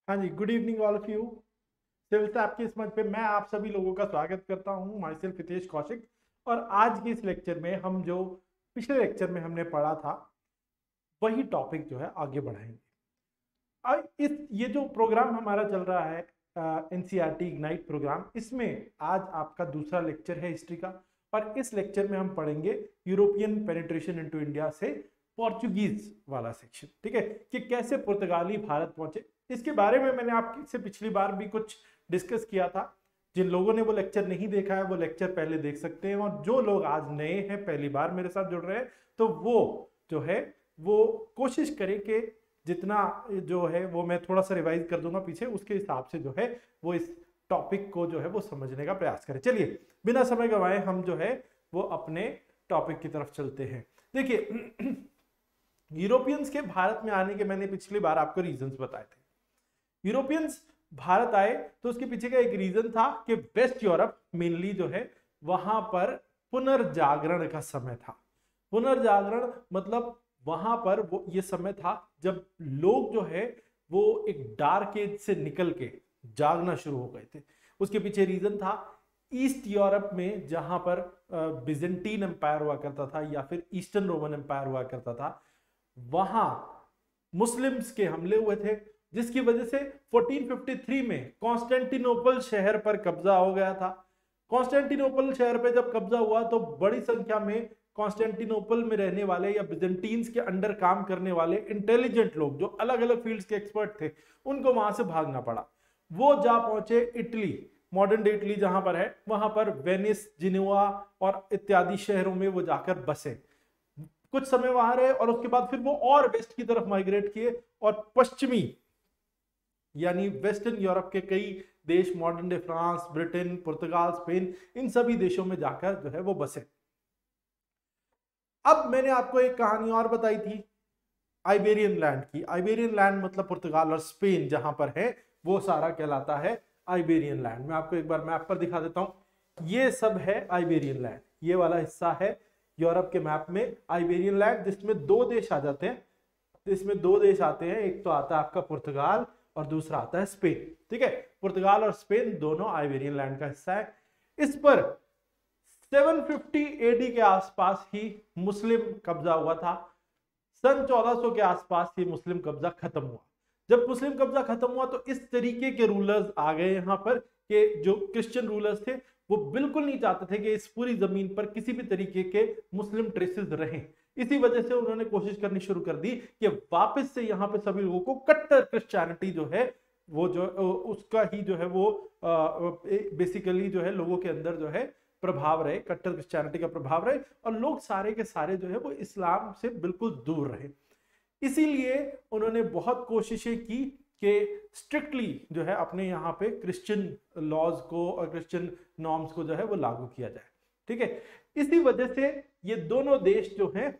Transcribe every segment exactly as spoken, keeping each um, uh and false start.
हाँ जी, good evening all of you. Civil से आपके इस मंच पे मैं आप सभी लोगों का स्वागत करता हूँ। Myself Hitesh Kaushik. और आज के इस लेक्चर में हम जो पिछले लेक्चर में हमने पढ़ा था वही टॉपिक जो है आगे बढ़ाएंगे। अब इस ये जो प्रोग्राम हमारा चल रहा है एनसीईआरटी इग्नाइट प्रोग्राम, इसमें आज आपका दूसरा लेक्चर है हिस्ट्री का। और इस लेक्चर में हम पढ़ेंगे यूरोपियन पेनिट्रेशन इनटू इंडिया से पोर्चुगीज वाला सेक्शन। ठीक है, कि कैसे पुर्तगाली भारत पहुंचे। इसके बारे में मैंने आपसे पिछली बार भी कुछ डिस्कस किया था। जिन लोगों ने वो लेक्चर नहीं देखा है वो लेक्चर पहले देख सकते हैं, और जो लोग आज नए हैं, पहली बार मेरे साथ जुड़ रहे हैं, तो वो जो है वो कोशिश करें कि जितना जो है वो मैं थोड़ा सा रिवाइज कर दूंगा पीछे, उसके हिसाब से जो है वो इस टॉपिक को जो है वो समझने का प्रयास करें। चलिए बिना समय गंवाए हम जो है वो अपने टॉपिक की तरफ चलते हैं। देखिए, यूरोपियंस के भारत में आने के मैंने पिछली बार आपको रीजंस बताए थे। यूरोपियंस भारत आए तो उसके पीछे का एक रीजन था कि वेस्ट यूरोप मेनली जो है वहां पर पुनर्जागरण का समय था। पुनर्जागरण मतलब वहां पर वो ये समय था जब लोग जो है वो एक डार्क एज से निकल के जागना शुरू हो गए थे। उसके पीछे रीजन था ईस्ट यूरोप में, जहां पर बिजेंटीन एम्पायर हुआ करता था या फिर ईस्टर्न रोमन एम्पायर हुआ करता था, वहां मुस्लिम्स के हमले हुए थे, जिसकी वजह से चौदह सौ तिरेपन में कॉन्स्टेंटिनोपल शहर पर कब्जा हो गया था। कॉन्स्टेंटिनोपल शहर पर जब कब्जा हुआ तो बड़ी संख्या में कॉन्स्टेंटिनोपल में रहने वाले या बिजेंटीन्स के अंडर काम करने वाले इंटेलिजेंट लोग जो अलग अलग फील्ड्स के एक्सपर्ट थे, उनको वहां से भागना पड़ा। वो जा पहुंचे इटली, मॉडर्न डे इटली जहां पर है, वहां पर वेनिस, जिनेवा और इत्यादि शहरों में वो जाकर बसे। कुछ समय वहां रहे और उसके बाद फिर वो और वेस्ट की तरफ माइग्रेट किए और पश्चिमी यानी वेस्टर्न यूरोप के कई देश, मॉडर्न डे फ्रांस, ब्रिटेन, पुर्तगाल, स्पेन, इन सभी देशों में जाकर जो है वो बसे। अब मैंने आपको एक कहानी और बताई थी आइबेरियन लैंड की। आइबेरियन लैंड मतलब पुर्तगाल और स्पेन जहां पर है वो सारा कहलाता है आइबेरियन लैंड। मैं आपको एक बार मैप पर दिखा देता हूं। ये सब है आइबेरियन लैंड, ये वाला हिस्सा है यूरोप के मैप में आइबेरियन लैंड, जिसमें दो देश आ जाते हैं। इसमें दो देश आते हैं, एक तो आता है आपका पुर्तगाल और दूसरा आता है स्पेन। ठीक है, पुर्तगाल और स्पेन दोनों आइबेरियन लैंड का हिस्सा है। इस पर सात सौ पचास एडी के आसपास ही मुस्लिम कब्जा हुआ था। सन चौदह सौ के आसपास ही मुस्लिम कब्जा खत्म हुआ। जब मुस्लिम कब्जा खत्म हुआ तो इस तरीके के रूलर्स आ गए यहां पर कि जो क्रिश्चियन रूलर्स थे वो बिल्कुल नहीं चाहते थे कि इस पूरी जमीन पर किसी भी तरीके के मुस्लिम ट्रेसेस रहें। इसी वजह से उन्होंने कोशिश करनी शुरू कर दी कि वापस से यहाँ पे सभी लोगों को कट्टर क्रिश्चियनिटी जो है वो जो उसका ही जो है वो बेसिकली जो है लोगों के अंदर जो है प्रभाव रहे, कट्टर क्रिश्चियनिटी का प्रभाव रहे, और लोग सारे के सारे जो है वो इस्लाम से बिल्कुल दूर रहे। इसीलिए उन्होंने बहुत कोशिशें की कि स्ट्रिक्टली जो है अपने यहाँ पे क्रिश्चियन लॉज को और क्रिश्चियन नॉर्म्स को जो है वो लागू किया जाए। ठीक है, इसी वजह से ये दोनों देश जो हैं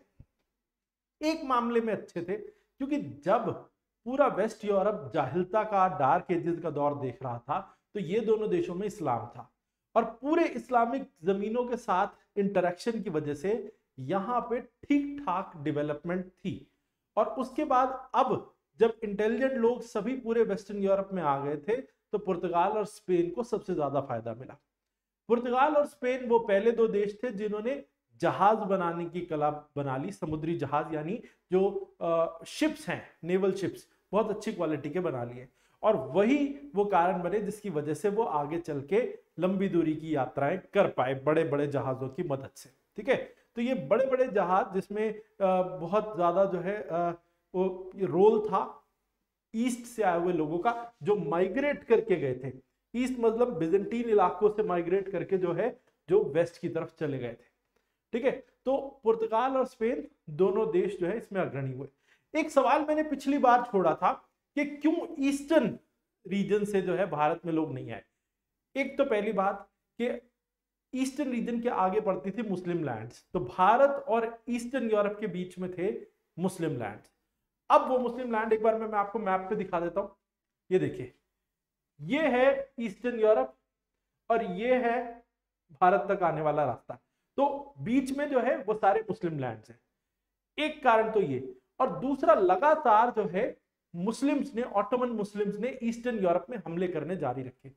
एक मामले में अच्छे थे, क्योंकि जब पूरा वेस्ट यूरोप जाहिलता का, डार्क एजेस का दौर देख रहा था, तो ये दोनों देशों में इस्लाम था और पूरे इस्लामिक जमीनों के साथ इंटरेक्शन की वजह से यहां पे ठीक ठाक डेवलपमेंट थी। और उसके बाद अब जब इंटेलिजेंट लोग सभी पूरे वेस्टर्न यूरोप में आ गए थे तो पुर्तगाल और स्पेन को सबसे ज्यादा फायदा मिला। पुर्तगाल और स्पेन वो पहले दो देश थे जिन्होंने जहाज बनाने की कला बना ली। समुद्री जहाज यानी जो शिप्स हैं, नेवल शिप्स, बहुत अच्छी क्वालिटी के बना लिए, और वही वो कारण बने जिसकी वजह से वो आगे चल के लंबी दूरी की यात्राएं कर पाए बड़े बड़े जहाजों की मदद से। ठीक है, तो ये बड़े बड़े जहाज जिसमें बहुत ज्यादा जो है वो रोल था ईस्ट से आए हुए लोगों का, जो माइग्रेट करके गए थे। ईस्ट मतलब बिजेंटीन इलाकों से माइग्रेट करके जो है जो वेस्ट की तरफ चले गए थे। ठीक है, तो पुर्तगाल और स्पेन दोनों देश जो है इसमें अग्रणी हुए। एक सवाल मैंने पिछली बार छोड़ा था कि क्यों ईस्टर्न रीजन से जो है भारत में लोग नहीं आए। एक तो पहली बात कि ईस्टर्न रीजन के आगे पड़ती थी मुस्लिम लैंड्स, तो भारत और ईस्टर्न यूरोप के बीच में थे मुस्लिम लैंड्स। अब वो मुस्लिम लैंड एक बार मैं, मैं आपको मैप पे दिखा देता हूं। ये देखिए, ये है ईस्टर्न यूरोप और ये है भारत तक आने वाला रास्ता। तो बीच में जो है वो सारे मुस्लिम लैंड्स हैं। एक कारण तो ये, और दूसरा लगातार जो है मुस्लिम्स ने, ऑटोमन मुस्लिम्स ने ईस्टर्न यूरोप में हमले करने जारी रखे।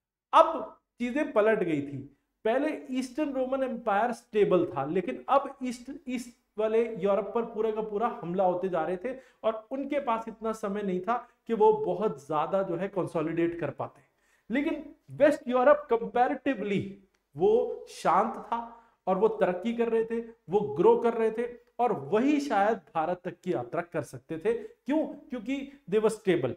अब चीजें पलट गई थी। पहले ईस्टर्न रोमन एम्पायर स्टेबल था, लेकिन अब ईस्ट ईस्ट वाले यूरोप पर पूरा का पूरा हमला होते जा रहे थे और उनके पास इतना समय नहीं था कि वो बहुत ज्यादा जो है कंसोलिडेट कर पाते। लेकिन वेस्ट यूरोप कंपैरेटिवली वो शांत था और वो तरक्की कर रहे थे, वो ग्रो कर रहे थे और वही शायद भारत तक की यात्रा कर सकते थे। क्यों? क्योंकि दे वर स्टेबल।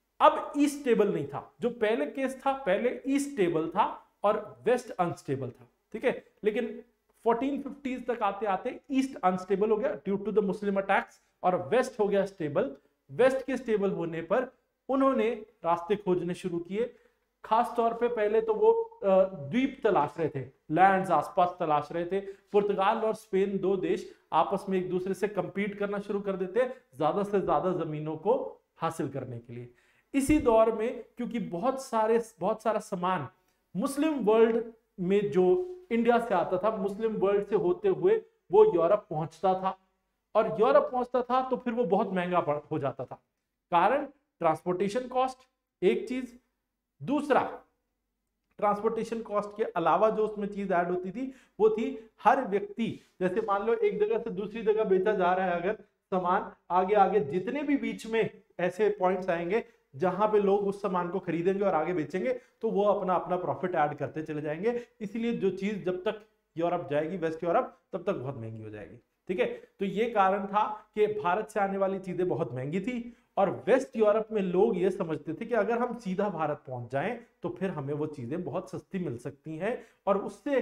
अब ईस्ट स्टेबल नहीं था। जो पहले केस था, पहले ईस्ट स्टेबल था और वेस्ट अनस्टेबल था, ठीक है। लेकिन फोर्टीन फिफ्टीज़ तक आते आते ईस्ट अनस्टेबल हो गया due to the Muslim attacks और वेस्ट हो गया स्टेबल। वेस्ट के स्टेबल होने पर उन्होंने रास्ते खोजने शुरू किए। खास तौर पे पहले तो वो द्वीप तलाश रहे थे, लैंड्स आसपास तलाश रहे थे। पुर्तगाल और स्पेन दो देश आपस में एक दूसरे से कंपीट करना शुरू कर देते ज्यादा से ज्यादा जमीनों को हासिल करने के लिए। इसी दौर में क्योंकि बहुत सारे बहुत सारा सामान मुस्लिम वर्ल्ड में जो इंडिया से आता था, मुस्लिम वर्ल्ड से होते हुए वो यूरोप पहुंचता था और यूरोप पहुंचता था तो फिर वो बहुत महंगा हो जाता था। कारण ट्रांसपोर्टेशन कॉस्ट एक चीज, दूसरा ट्रांसपोर्टेशन कॉस्ट के अलावा जो उसमें चीज ऐड होती थी वो थी हर व्यक्ति, जैसे मान लो एक जगह से दूसरी जगह बेचा जा रहा है अगर सामान, आगे आगे जितने भी बीच में ऐसे पॉइंट्स आएंगे जहां पे लोग उस सामान को खरीदेंगे और आगे बेचेंगे तो वो अपना अपना प्रॉफिट ऐड करते चले जाएंगे। इसलिए जो चीज जब तक यूरोप जाएगी, वेस्ट यूरोप, तब तक बहुत महंगी हो जाएगी, ठीक है। तो ये कारण था कि भारत से आने वाली चीजें बहुत महंगी थी और वेस्ट यूरोप में लोग ये समझते थे कि अगर हम सीधा भारत पहुंच जाएं तो फिर हमें वो चीजें बहुत सस्ती मिल सकती हैं और उससे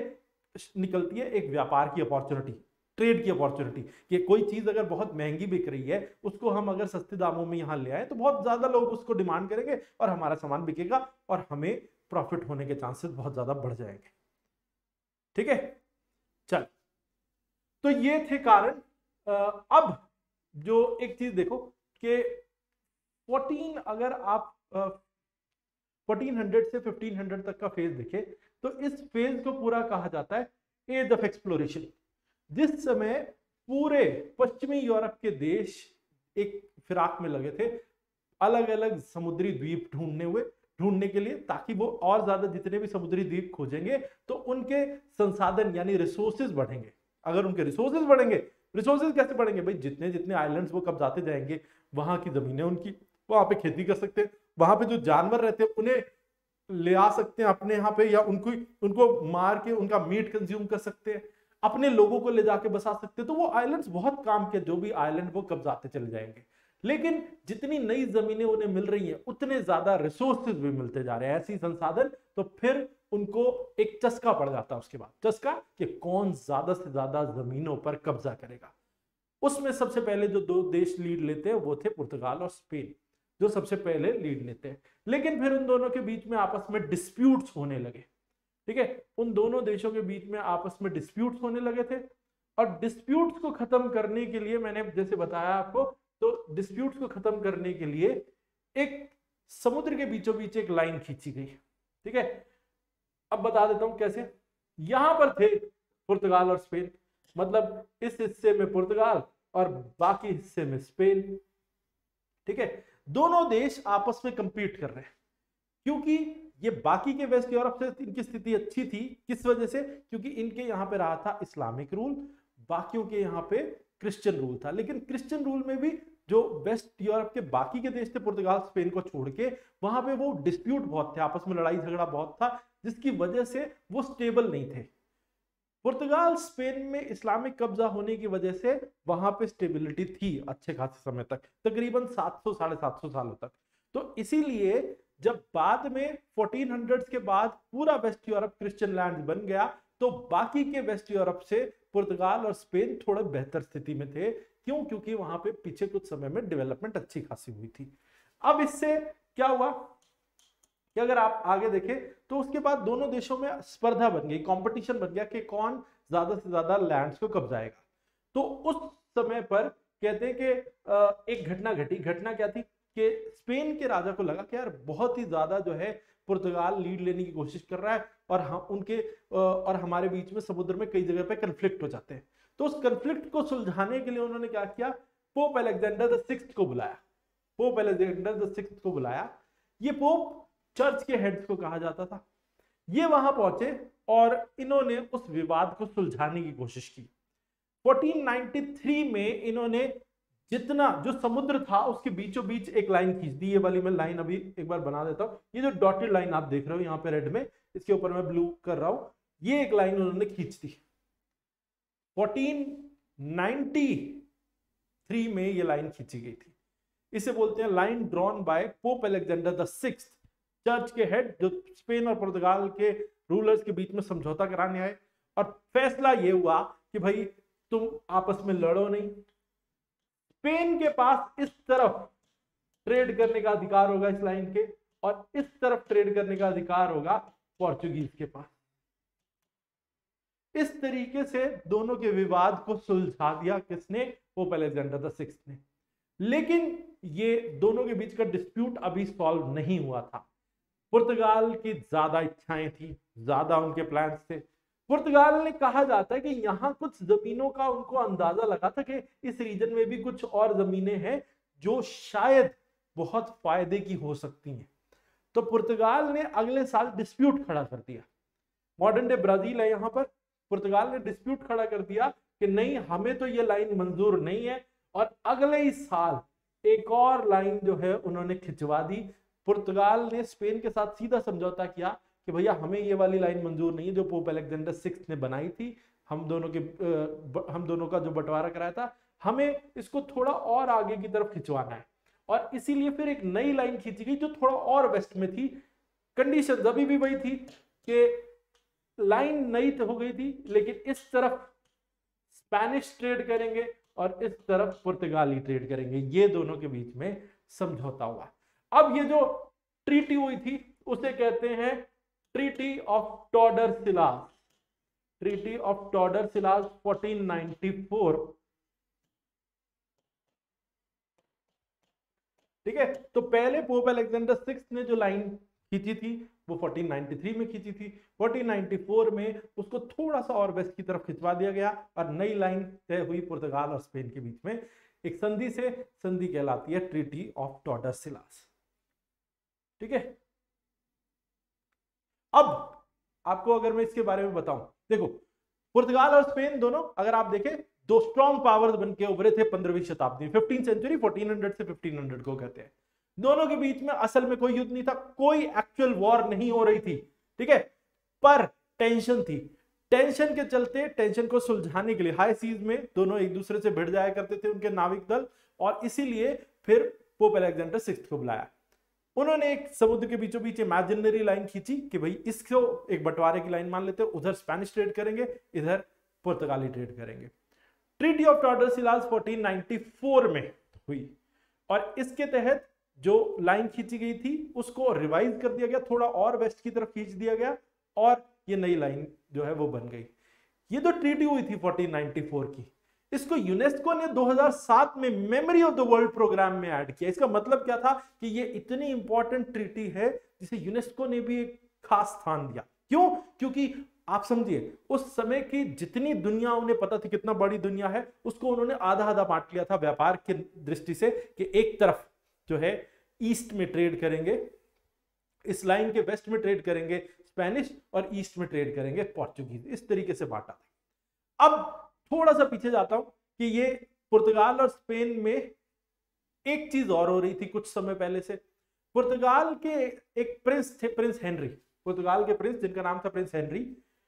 निकलती है एक व्यापार की अपॉर्चुनिटी, ट्रेड की अपॉर्चुनिटी, कि कोई चीज अगर बहुत महंगी बिक रही है उसको हम अगर सस्ते दामों में यहां ले आए तो बहुत ज्यादा लोग उसको डिमांड करेंगे और हमारा सामान बिकेगा और हमें प्रॉफिट होने के चांसेस बहुत ज्यादा बढ़ जाएंगे, ठीक है। चल, तो ये थे कारण। अब जो एक चीज देखो कि फोर्टीन अगर आप फोर्टीन हंड्रेड से फिफ्टीन हंड्रेड तक का फेज देखे तो इस फेज को पूरा कहा जाता है एज ऑफ एक्सप्लोरेशन, जिस समय पूरे पश्चिमी यूरोप के देश एक फिराक में लगे थे अलग अलग समुद्री द्वीप ढूंढने हुए ढूंढने के लिए, ताकि वो और ज्यादा जितने भी समुद्री द्वीप खोजेंगे तो उनके संसाधन यानी रिसोर्सेज बढ़ेंगे। अगर उनके रिसोर्सेज बढ़ेंगे, रिसोर्सेज कैसे बढ़ेंगे भाई, जितने जितने आइलैंड्स वो कब्जाते जाएंगे, वहां की जमीनें उनकी, वहां पे खेती कर सकते हैं, वहां पे जो जानवर रहते हैं उन्हें ले आ सकते हैं अपने यहाँ पे, या उनको उनको मार के उनका मीट कंज्यूम कर सकते हैं, अपने लोगों को ले जाके बसा सकते हैं। तो वो आइलैंड्स बहुत काम के, जो भी आइलैंड वो कब्जाते चले जाएंगे। लेकिन जितनी नई जमीनें उन्हें मिल रही हैं उतने ज्यादा रिसोर्सेज भी मिलते जा रहे हैं, ऐसी संसाधन, तो फिर उनको एक चस्का पड़ जाता है। उसके बाद चस्का कि कौन ज्यादा से ज्यादा जमीनों पर कब्जा करेगा। उसमें सबसे पहले जो दो देश लीड लेते हैं वो थे पुर्तगाल और स्पेन, जो सबसे पहले लीड लेते हैं। लेकिन फिर उन दोनों के बीच में आपस में डिस्प्यूट्स होने लगे, ठीक है। उन दोनों देशों के बीच में आपस में डिस्प्यूट्स होने लगे थे और डिस्प्यूट्स को खत्म करने के लिए, मैंने जैसे बताया आपको, तो डिस्प्यूट्स को खत्म करने के लिए एक समुद्र के बीचों बीच एक लाइन खींची गई, ठीक है। अब बता देता हूं कैसे। यहां पर थे पुर्तगाल और स्पेन, मतलब इस हिस्से में पुर्तगाल और बाकी हिस्से में स्पेन, ठीक है। दोनों देश आपस में कंपीट कर रहे हैं क्योंकि ये बाकी के वेस्ट यूरोप से इनकी स्थिति अच्छी थी। किस वजह से? क्योंकि इनके यहां पे रहा था इस्लामिक रूल, बाकियों के यहां पे क्रिश्चियन रूल था। लेकिन क्रिश्चियन रूल में भी जो वेस्ट यूरोप के बाकी के देश थे, पुर्तगाल स्पेन को छोड़ के, वहां पे वो डिस्प्यूट बहुत थे, आपस में लड़ाई झगड़ा बहुत था, जिसकी वजह से वो स्टेबल नहीं थे। पुर्तगाल स्पेन में इस्लामिक कब्जा होने की वजह से वहां पे स्टेबिलिटी थी अच्छे खासे समय तक, तकरीबन सात सौ साढ़े सात सौ सालों तक। तो इसीलिए जब बाद में फोर्टीन हंड्रेड्स के बाद पूरा वेस्ट यूरोप क्रिश्चियन लैंड बन गया तो बाकी के वेस्ट यूरोप से पुर्तगाल और स्पेन थोड़े बेहतर स्थिति में थे। क्यों? क्योंकि वहां पे पीछे कुछ समय में डेवलपमेंट अच्छी खासी हुई थी। अब इससे क्या हुआ कि अगर आप आगे देखें तो उसके बाद दोनों देशों में स्पर्धा बन गई, कंपटीशन बन गया कि कौन ज्यादा से ज्यादा लैंड्स को कब्जाएगा। तो उस समय पर कहते हैं कि एक घटना घटी। घटना क्या थी कि स्पेन के राजा को लगा कि यार बहुत ही ज्यादा जो है पुर्तगाल लीड लेने की कोशिश कर रहा है और हम उनके और हमारे बीच में समुद्र में कई जगह पे कन्फ्लिक्ट हो जाते हैं। तो उस कन्फ्लिक्ट को सुलझाने के लिए उन्होंने क्या किया, पोप अलेक्जेंडर द सिक्स्थ को बुलाया। पोप अलेक्जेंडर द सिक्स्थ को बुलाया। ये पोप चर्च के हेड्स को कहा जाता था। ये वहां पहुंचे और इन्होंने उस विवाद को सुलझाने की कोशिश की। फोर्टीन नाइंटी थ्री में इन्होंने जितना जो समुद्र था उसके बीचों बीच एक लाइन खींच दी। ये वाली मैं लाइन अभी एक बार बना देता हूं। ये जो डॉटेड लाइन आप देख रहे हो यहाँ पे रेड में, इसके ऊपर मैं ब्लू कर रहा हूं, ये एक लाइन उन्होंने खींच दी। फोर्टीन नाइंटी थ्री में ये लाइन खींची गई थी। इसे बोलते हैं line drawn by Pope Alexander the sixth. Church के हेड जो स्पेन और पुर्तगाल के रूलर्स के बीच में समझौता कराने आए और फैसला ये हुआ कि भाई तुम आपस में लड़ो नहीं। स्पेन के पास इस तरफ ट्रेड करने का अधिकार होगा इस लाइन के, और इस तरफ ट्रेड करने का अधिकार होगा पोर्चुगीज के पास। इस तरीके से दोनों के विवाद को सुलझा दिया किसने? पोप अलेक्जेंडर द सिक्स्थ ने। लेकिन ये दोनों के बीच का डिस्प्यूट अभी सॉल्व नहीं हुआ था। पुर्तगाल की ज्यादा इच्छाएं थी, ज्यादा उनके प्लान्स थे। पुर्तगाल ने, कहा जाता है कि यहां कुछ जमीनों का उनको अंदाजा लगा था कि इस रीजन में भी कुछ और जमीनें हैं जो शायद बहुत फायदे की हो सकती हैं। तो पुर्तगाल ने अगले साल डिस्प्यूट खड़ा कर दिया। मॉडर्न डे ब्राजील है यहां पर। पुर्तगाल ने डिस्प्यूट खड़ा कर दिया कि नहीं, हमें तो ये लाइन मंजूर नहीं है, और अगले ही साल एक और लाइन जो है उन्होंने खिंचवा दी। पुर्तगाल ने स्पेन के साथ सीधा समझौता किया कि भैया हमें ये वाली लाइन मंजूर नहीं है जो पोप अलेक्जेंडर सिक्स्थ ने बनाई थी। हम दोनों के हम दोनों का जो बंटवारा कराया था, हमें इसको थोड़ा और आगे की तरफ खिंचवाना है। और इसीलिए फिर एक नई लाइन खींची गई जो थोड़ा और वेस्ट में थी। कंडीशन अभी भी वही थी कि लाइन नई तो हो गई थी, लेकिन इस तरफ स्पेनिश ट्रेड करेंगे और इस तरफ पुर्तगाली ट्रेड करेंगे। ये दोनों के बीच में समझौता हुआ। अब ये जो ट्रीटी हुई थी उसे कहते हैं treaty of Tordesillas. Treaty of Tordesillas fourteen ninety four. ठीक है, तो पहले पोप अलेक्जेंडर सिक्स्थ ने जो लाइन खींची थी वो फोर्टीन नाइंटी थ्री में खींची थी। फोर्टीन नाइंटी फोर में उसको थोड़ा सा और वेस्ट की तरफ खिंचवा दिया गया और नई लाइन तय हुई पुर्तगाल और स्पेन के बीच में एक संधि से। संधि कहलाती है ट्रीटी ऑफ टॉर्डरसिलास। ठीक है, अब आपको अगर मैं इसके बारे में बताऊं, देखो पुर्तगाल और स्पेन दोनों अगर आप देखें दो स्ट्रॉन्ग पावर्स बन के उभरे थे पंद्रहवीं शताब्दी में। फिफ्टीन सेंचुरी फोर्टीन हंड्रेड से फिफ्टीन हंड्रेड को कहते हैं। दोनों के बीच में असल में कोई युद्ध नहीं था, कोई एक्चुअल वॉर नहीं हो रही थी। ठीक है, पर टेंशन थी। टेंशन के चलते टेंशन को सुलझाने के लिए हाई सीज में दोनों एक दूसरे से भिड़ जाया करते थे उनके नाविक दल, और इसीलिए फिर पोप अलेक्जेंडर सिक्स्थ को बुलाया। उन्होंने एक समुद्र के बीचों बीच इमेजिनरी लाइन खींची कि भाई इसको एक बंटवारे की लाइन मान लेते हैं, उधर स्पेनिश ट्रेड करेंगे, इधर पुर्तगाली ट्रेड करेंगे। Treaty of Tordesillas fourteen ninety four में हुई और इसके तहत जो लाइन खींची गई थी उसको रिवाइज कर दिया गया, थोड़ा और वेस्ट की तरफ खींच दिया गया और ये नई लाइन जो है वो बन गई। ये जो ट्रीटी हुई थी फोर्टीन नाइंटी फोर की, इसको यूनेस्को ने दो हज़ार सात में memory of the world program में ऐड किया। इसका मतलब क्या था कि ये इतनी इंपॉर्टेंट ट्रीटी है जिसे यूनेस्को ने भी एक खास स्थान दिया। क्यों? क्योंकि आप समझिए उस समय की जितनी दुनिया उन्हें पता थी कितना बड़ी दुनिया है, उसको उन्होंने आधा आधा बांट लिया था व्यापार की दृष्टि से कि एक तरफ जो है ईस्ट में ट्रेड करेंगे, इस लाइन के वेस्ट में ट्रेड करेंगे स्पेनिश और ईस्ट में ट्रेड करेंगे पोर्चुगीज। इस तरीके से बांटा था। अब थोड़ा सा पीछे जाता हूं कि ये पुर्तगाल और स्पेन में एक चीज और हो रही थी कुछ समय पहले से। पुर्तगाल के एक प्रिंस थे, प्रिंस हेनरी, पुर्तगाल के प्रिंस जिनका नाम था प्रिंस हेनरी।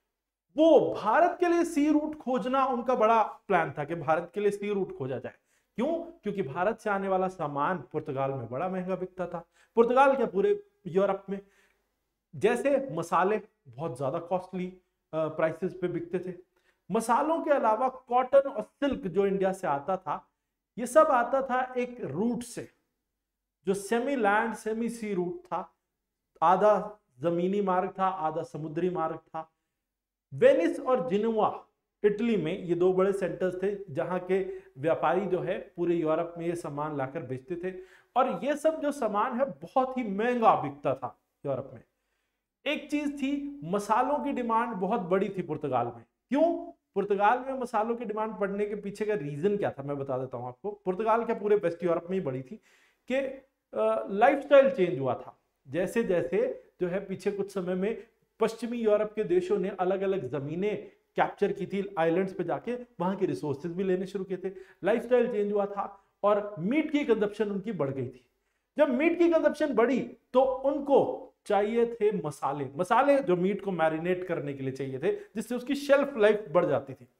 वो भारत के लिए सी रूट खोजना उनका बड़ा प्लान था कि भारत के लिए सी रूट खोजा जाए। क्यों? क्योंकि भारत से आने वाला सामान पुर्तगाल में बड़ा महंगा बिकता था। पुर्तगाल के पूरे यूरोप में जैसे मसाले बहुत ज्यादा कॉस्टली प्राइसेस पे बिकते थे। मसालों के अलावा कॉटन और सिल्क जो इंडिया से आता था, ये सब आता था एक रूट से जो semi land semi sea route था। आधा जमीनी मार्ग था, आधा समुद्री मार्ग था। वेनिस और जिनेवा इटली में ये दो बड़े सेंटर्स थे जहां के व्यापारी जो है पूरे यूरोप में ये सामान लाकर बेचते थे, और ये सब जो सामान है बहुत ही महंगा बिकता था यूरोप में। एक चीज थी, मसालों की डिमांड बहुत बड़ी थी पुर्तगाल में। क्यों? पुर्तगाल में मसालों की डिमांड बढ़ने के पीछे का रीजन क्या था मैं बता देता हूं आपको। पुर्तगाल क्या पूरे वेस्ट यूरोप में ही बड़ी थी। कि लाइफस्टाइल चेंज हुआ था। जैसे जैसे जो है पीछे कुछ समय में पश्चिमी यूरोप के देशों ने अलग अलग जमीनें कैप्चर की थी, आइलैंड्स पे जाके वहां के रिसोर्सेज भी लेने शुरू किए थे, लाइफस्टाइल चेंज हुआ था और मीट की कंजप्शन उनकी बढ़ गई थी। जब मीट की कंजप्शन बढ़ी तो उनको चाहिए थे मसाले, मसाले जो मीट को मैरिनेट करने के लिए चाहिए थे, जिससे उसकी शेल्फ लाइफ बढ़ जाती थी।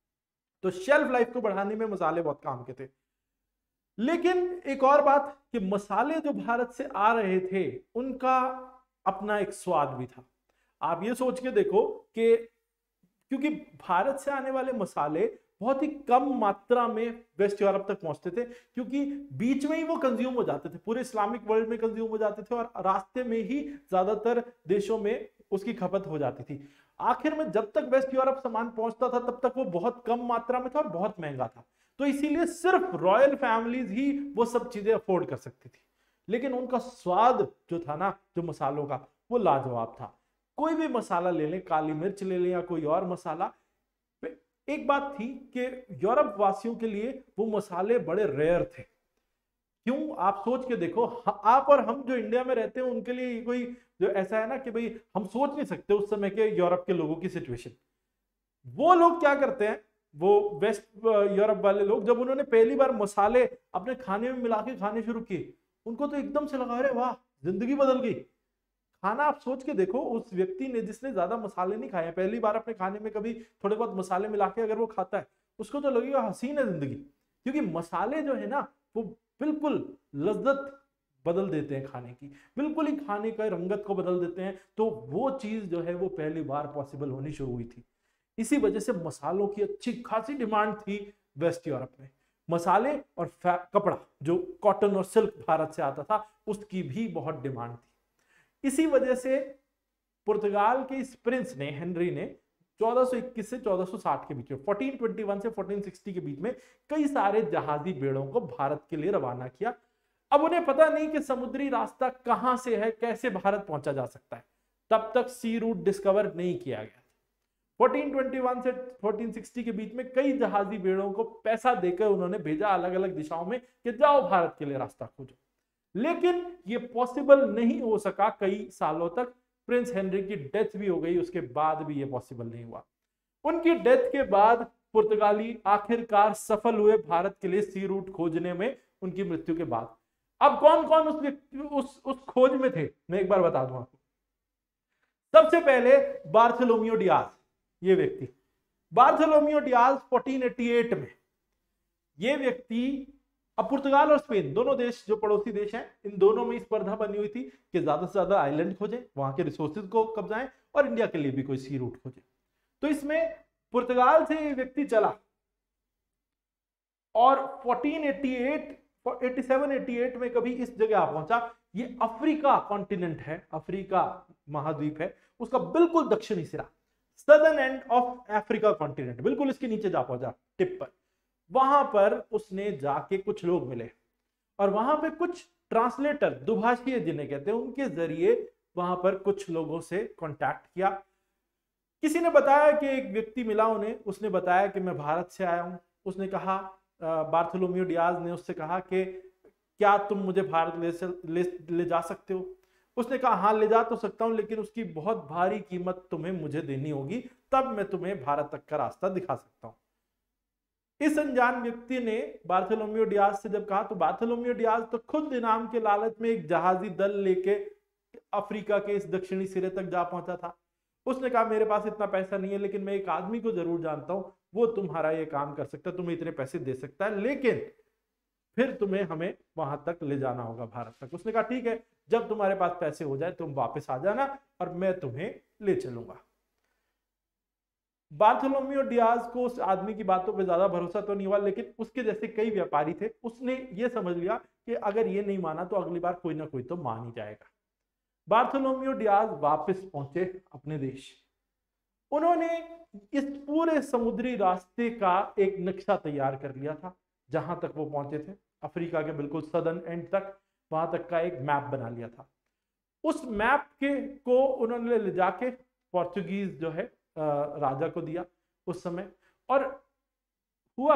तो शेल्फ लाइफ को बढ़ाने में मसाले बहुत काम के थे। लेकिन एक और बात कि मसाले जो भारत से आ रहे थे उनका अपना एक स्वाद भी था। आप ये सोच के देखो कि क्योंकि भारत से आने वाले मसाले बहुत ही कम मात्रा में वेस्ट यूरोप तक पहुंचते थे, क्योंकि बीच में ही वो कंज्यूम हो जाते थे, पूरे इस्लामिक वर्ल्ड में कंज्यूम हो जाते थे और रास्ते में ही ज्यादातर देशों में उसकी खपत हो जाती थी। आखिर में जब तक वेस्ट यूरोप सामान पहुंचता था तब तक वो बहुत कम मात्रा में था और बहुत महंगा था, तो इसीलिए सिर्फ रॉयल फैमिलीज ही वो सब चीजें अफोर्ड कर सकती थी। लेकिन उनका स्वाद जो था ना, जो मसालों का, वो लाजवाब था। कोई भी मसाला ले लें, काली मिर्च ले लें या कोई और मसाला, एक बात थी कि यूरोप वासियों के लिए वो मसाले बड़े रेयर थे। क्यों, आप सोच के देखो, आप और हम जो इंडिया में रहते हैं उनके लिए कोई जो ऐसा है ना कि भाई हम सोच नहीं सकते उस समय के यूरोप के लोगों की सिचुएशन। वो लोग क्या करते हैं, वो वेस्ट यूरोप वाले लोग, जब उन्होंने पहली बार मसाले अपने खाने में मिला के खाने शुरू किए, उनको तो एकदम से लगा, अरे वाह, जिंदगी बदल गई। खाना आप सोच के देखो, उस व्यक्ति ने जिसने ज्यादा मसाले नहीं खाए, पहली बार अपने खाने में कभी थोड़े बहुत मसाले मिला के अगर वो खाता है, उसको तो लगेगा हसीन है जिंदगी, क्योंकि मसाले जो है ना वो बिल्कुल लज्जत बदल देते हैं खाने की, बिल्कुल ही खाने का रंगत को बदल देते हैं। तो वो चीज जो है वो पहली बार पॉसिबल होनी शुरू हुई थी। इसी वजह से मसालों की अच्छी खासी डिमांड थी वेस्ट यूरोप में। मसाले और कपड़ा जो कॉटन और सिल्क भारत से आता था, उसकी भी बहुत डिमांड थी। इसी वजह से पुर्तगाल के इस प्रिंस ने, हेनरी ने, चौदह सौ इक्कीस से चौदह सौ साठ के बीच में, चौदह सौ इक्कीस से चौदह सौ साठ के बीच में कई सारे जहाजी बेड़ों को भारत के लिए रवाना किया। अब उन्हें पता नहीं कि समुद्री रास्ता कहां से है, कैसे भारत पहुंचा जा सकता है, तब तक सी रूट डिस्कवर नहीं किया गया। चौदह सौ इक्कीस से चौदह सौ साठ के बीच में कई जहाजी बेड़ों को पैसा देकर उन्होंने भेजा अलग अलग दिशाओं में कि जाओ भारत के लिए रास्ता खोजो। लेकिन ये पॉसिबल नहीं हो सका कई सालों तक। प्रिंस हेनरी की डेथ भी हो गई, उसके बाद भी ये पॉसिबल नहीं हुआ। उनकी डेथ के बाद पुर्तगाली आखिरकार सफल हुए भारत के लिए सी रूट खोजने में, उनकी मृत्यु के बाद। अब कौन कौन उस व्यक्ति उस उस खोज में थे, मैं एक बार बता दूं आपको। सबसे पहले बार्थोलोमियो डियाज, ये व्यक्ति बार्थोलोमियो डियाज चौदह सौ अट्ठासी में, ये व्यक्ति, अब पुर्तगाल और स्पेन दोनों देश जो पड़ोसी देश हैं, इन दोनों में स्पर्धा बनी हुई थी कि ज्यादा से ज्यादा आइलैंड खोजें, वहां के रिसोर्सेज को कब्जाएं और इंडिया के लिए भी कोई सी रूट खोजें। तो इसमें पुर्तगाल से ये व्यक्ति चला और चौदह सौ अट्ठासी, सत्तासी, अट्ठासी में कभी इस जगह पहुंचा। ये अफ्रीका कॉन्टिनेंट है, अफ्रीका महाद्वीप है, उसका बिल्कुल दक्षिणी सिरा, southern end of Africa continent, बिल्कुल इसके नीचे जा पहुंचा टिप पर। वहां पर उसने जाके कुछ लोग मिले और वहां पे कुछ ट्रांसलेटर, दुभाषीय जिन्हें कहते हैं, उनके जरिए वहां पर कुछ लोगों से कांटेक्ट किया। किसी ने बताया कि एक व्यक्ति मिला उन्हें, उसने बताया कि मैं भारत से आया हूं। उसने कहा, बार्थोलोमियो डियाज ने उससे कहा कि क्या तुम मुझे भारत ले, ले, ले जा सकते हो। उसने कहा हाँ ले जा तो सकता हूं, लेकिन उसकी बहुत भारी कीमत तुम्हें मुझे देनी होगी, तब मैं तुम्हें भारत तक का रास्ता दिखा सकता हूं। इस अनजान व्यक्ति ने बार्थोलोमियो डियाज से जब कहा, तो बार्थोलोमियो डियाज तो खुद इनाम के लालच में एक जहाजी दल लेके अफ्रीका के इस दक्षिणी सिरे तक जा पहुंचा था। उसने कहा मेरे पास इतना पैसा नहीं है, लेकिन मैं एक आदमी को जरूर जानता हूं, वो तुम्हारा ये काम कर सकता है, तुम्हें इतने पैसे दे सकता है, लेकिन फिर तुम्हें हमें वहां तक ले जाना होगा, भारत तक। उसने कहा ठीक है, जब तुम्हारे पास पैसे हो जाए तुम वापस आ जाना और मैं तुम्हें ले चलूंगा। बार्थोलोमियो डियाज को उस आदमी की बातों पे ज्यादा भरोसा तो नहीं हुआ, लेकिन उसके जैसे कई व्यापारी थे, उसने ये समझ लिया कि अगर ये नहीं माना तो अगली बार कोई ना कोई तो मान ही जाएगा। बार्थोलोमियो डियाज वापस पहुंचे अपने देश। उन्होंने इस पूरे समुद्री रास्ते का एक नक्शा तैयार कर लिया था, जहां तक वो पहुंचे थे, अफ्रीका के बिल्कुल सदर्न एंड तक, वहां तक का एक मैप बना लिया था। उस मैप के को उन्होंने ले जाके पोर्चुगीज जो है राजा को दिया उस समय। और हुआ क्या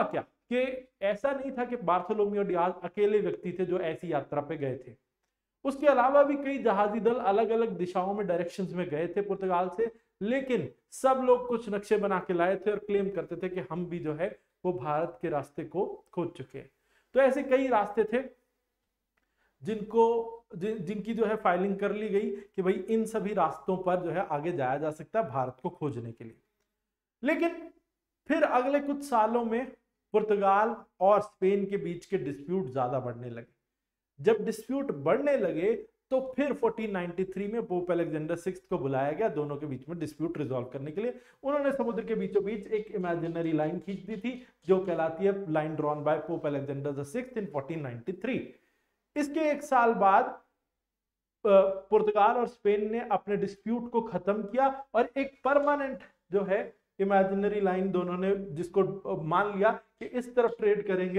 कि ऐसा नहीं था कि बार्थोलोमियो डियाज अकेले व्यक्ति थे जो ऐसी यात्रा पे गए थे। उसके अलावा भी कई जहाजी दल अलग अलग दिशाओं में डायरेक्शंस में गए थे पुर्तगाल से, लेकिन सब लोग कुछ नक्शे बना के लाए थे और क्लेम करते थे कि हम भी जो है वो भारत के रास्ते को खोज चुके हैं। तो ऐसे कई रास्ते थे जिनको जिन, जिनकी जो है फाइलिंग कर ली गई कि भाई इन सभी रास्तों पर जो है आगे जाया जा सकता है भारत को खोजने के लिए। लेकिन फिर अगले कुछ सालों में पुर्तगाल और स्पेन के बीच के डिस्प्यूट ज्यादा बढ़ने लगे। जब डिस्प्यूट बढ़ने लगे तो फिर चौदह सौ तिरानवे में पोप अलेक्जेंडर सिक्स्थ को बुलाया गया दोनों के बीच में डिस्प्यूट रिजॉल्व करने के लिए। उन्होंने समुद्र के बीचों बीच एक इमेजिनरी लाइन खींच दी थी जो कहलाती है line drawn by Pope Alexander the sixth in चौदह सौ तिरानवे। इसके एक साल बाद पुर्तगाल और स्पेन ने अपने डिस्प्यूट को खत्म किया और एक परमानेंट जो है इमेजिनरी लाइन दोनों ने, जिसको मान लिया कि इस तरफ ट्रेड करेंगे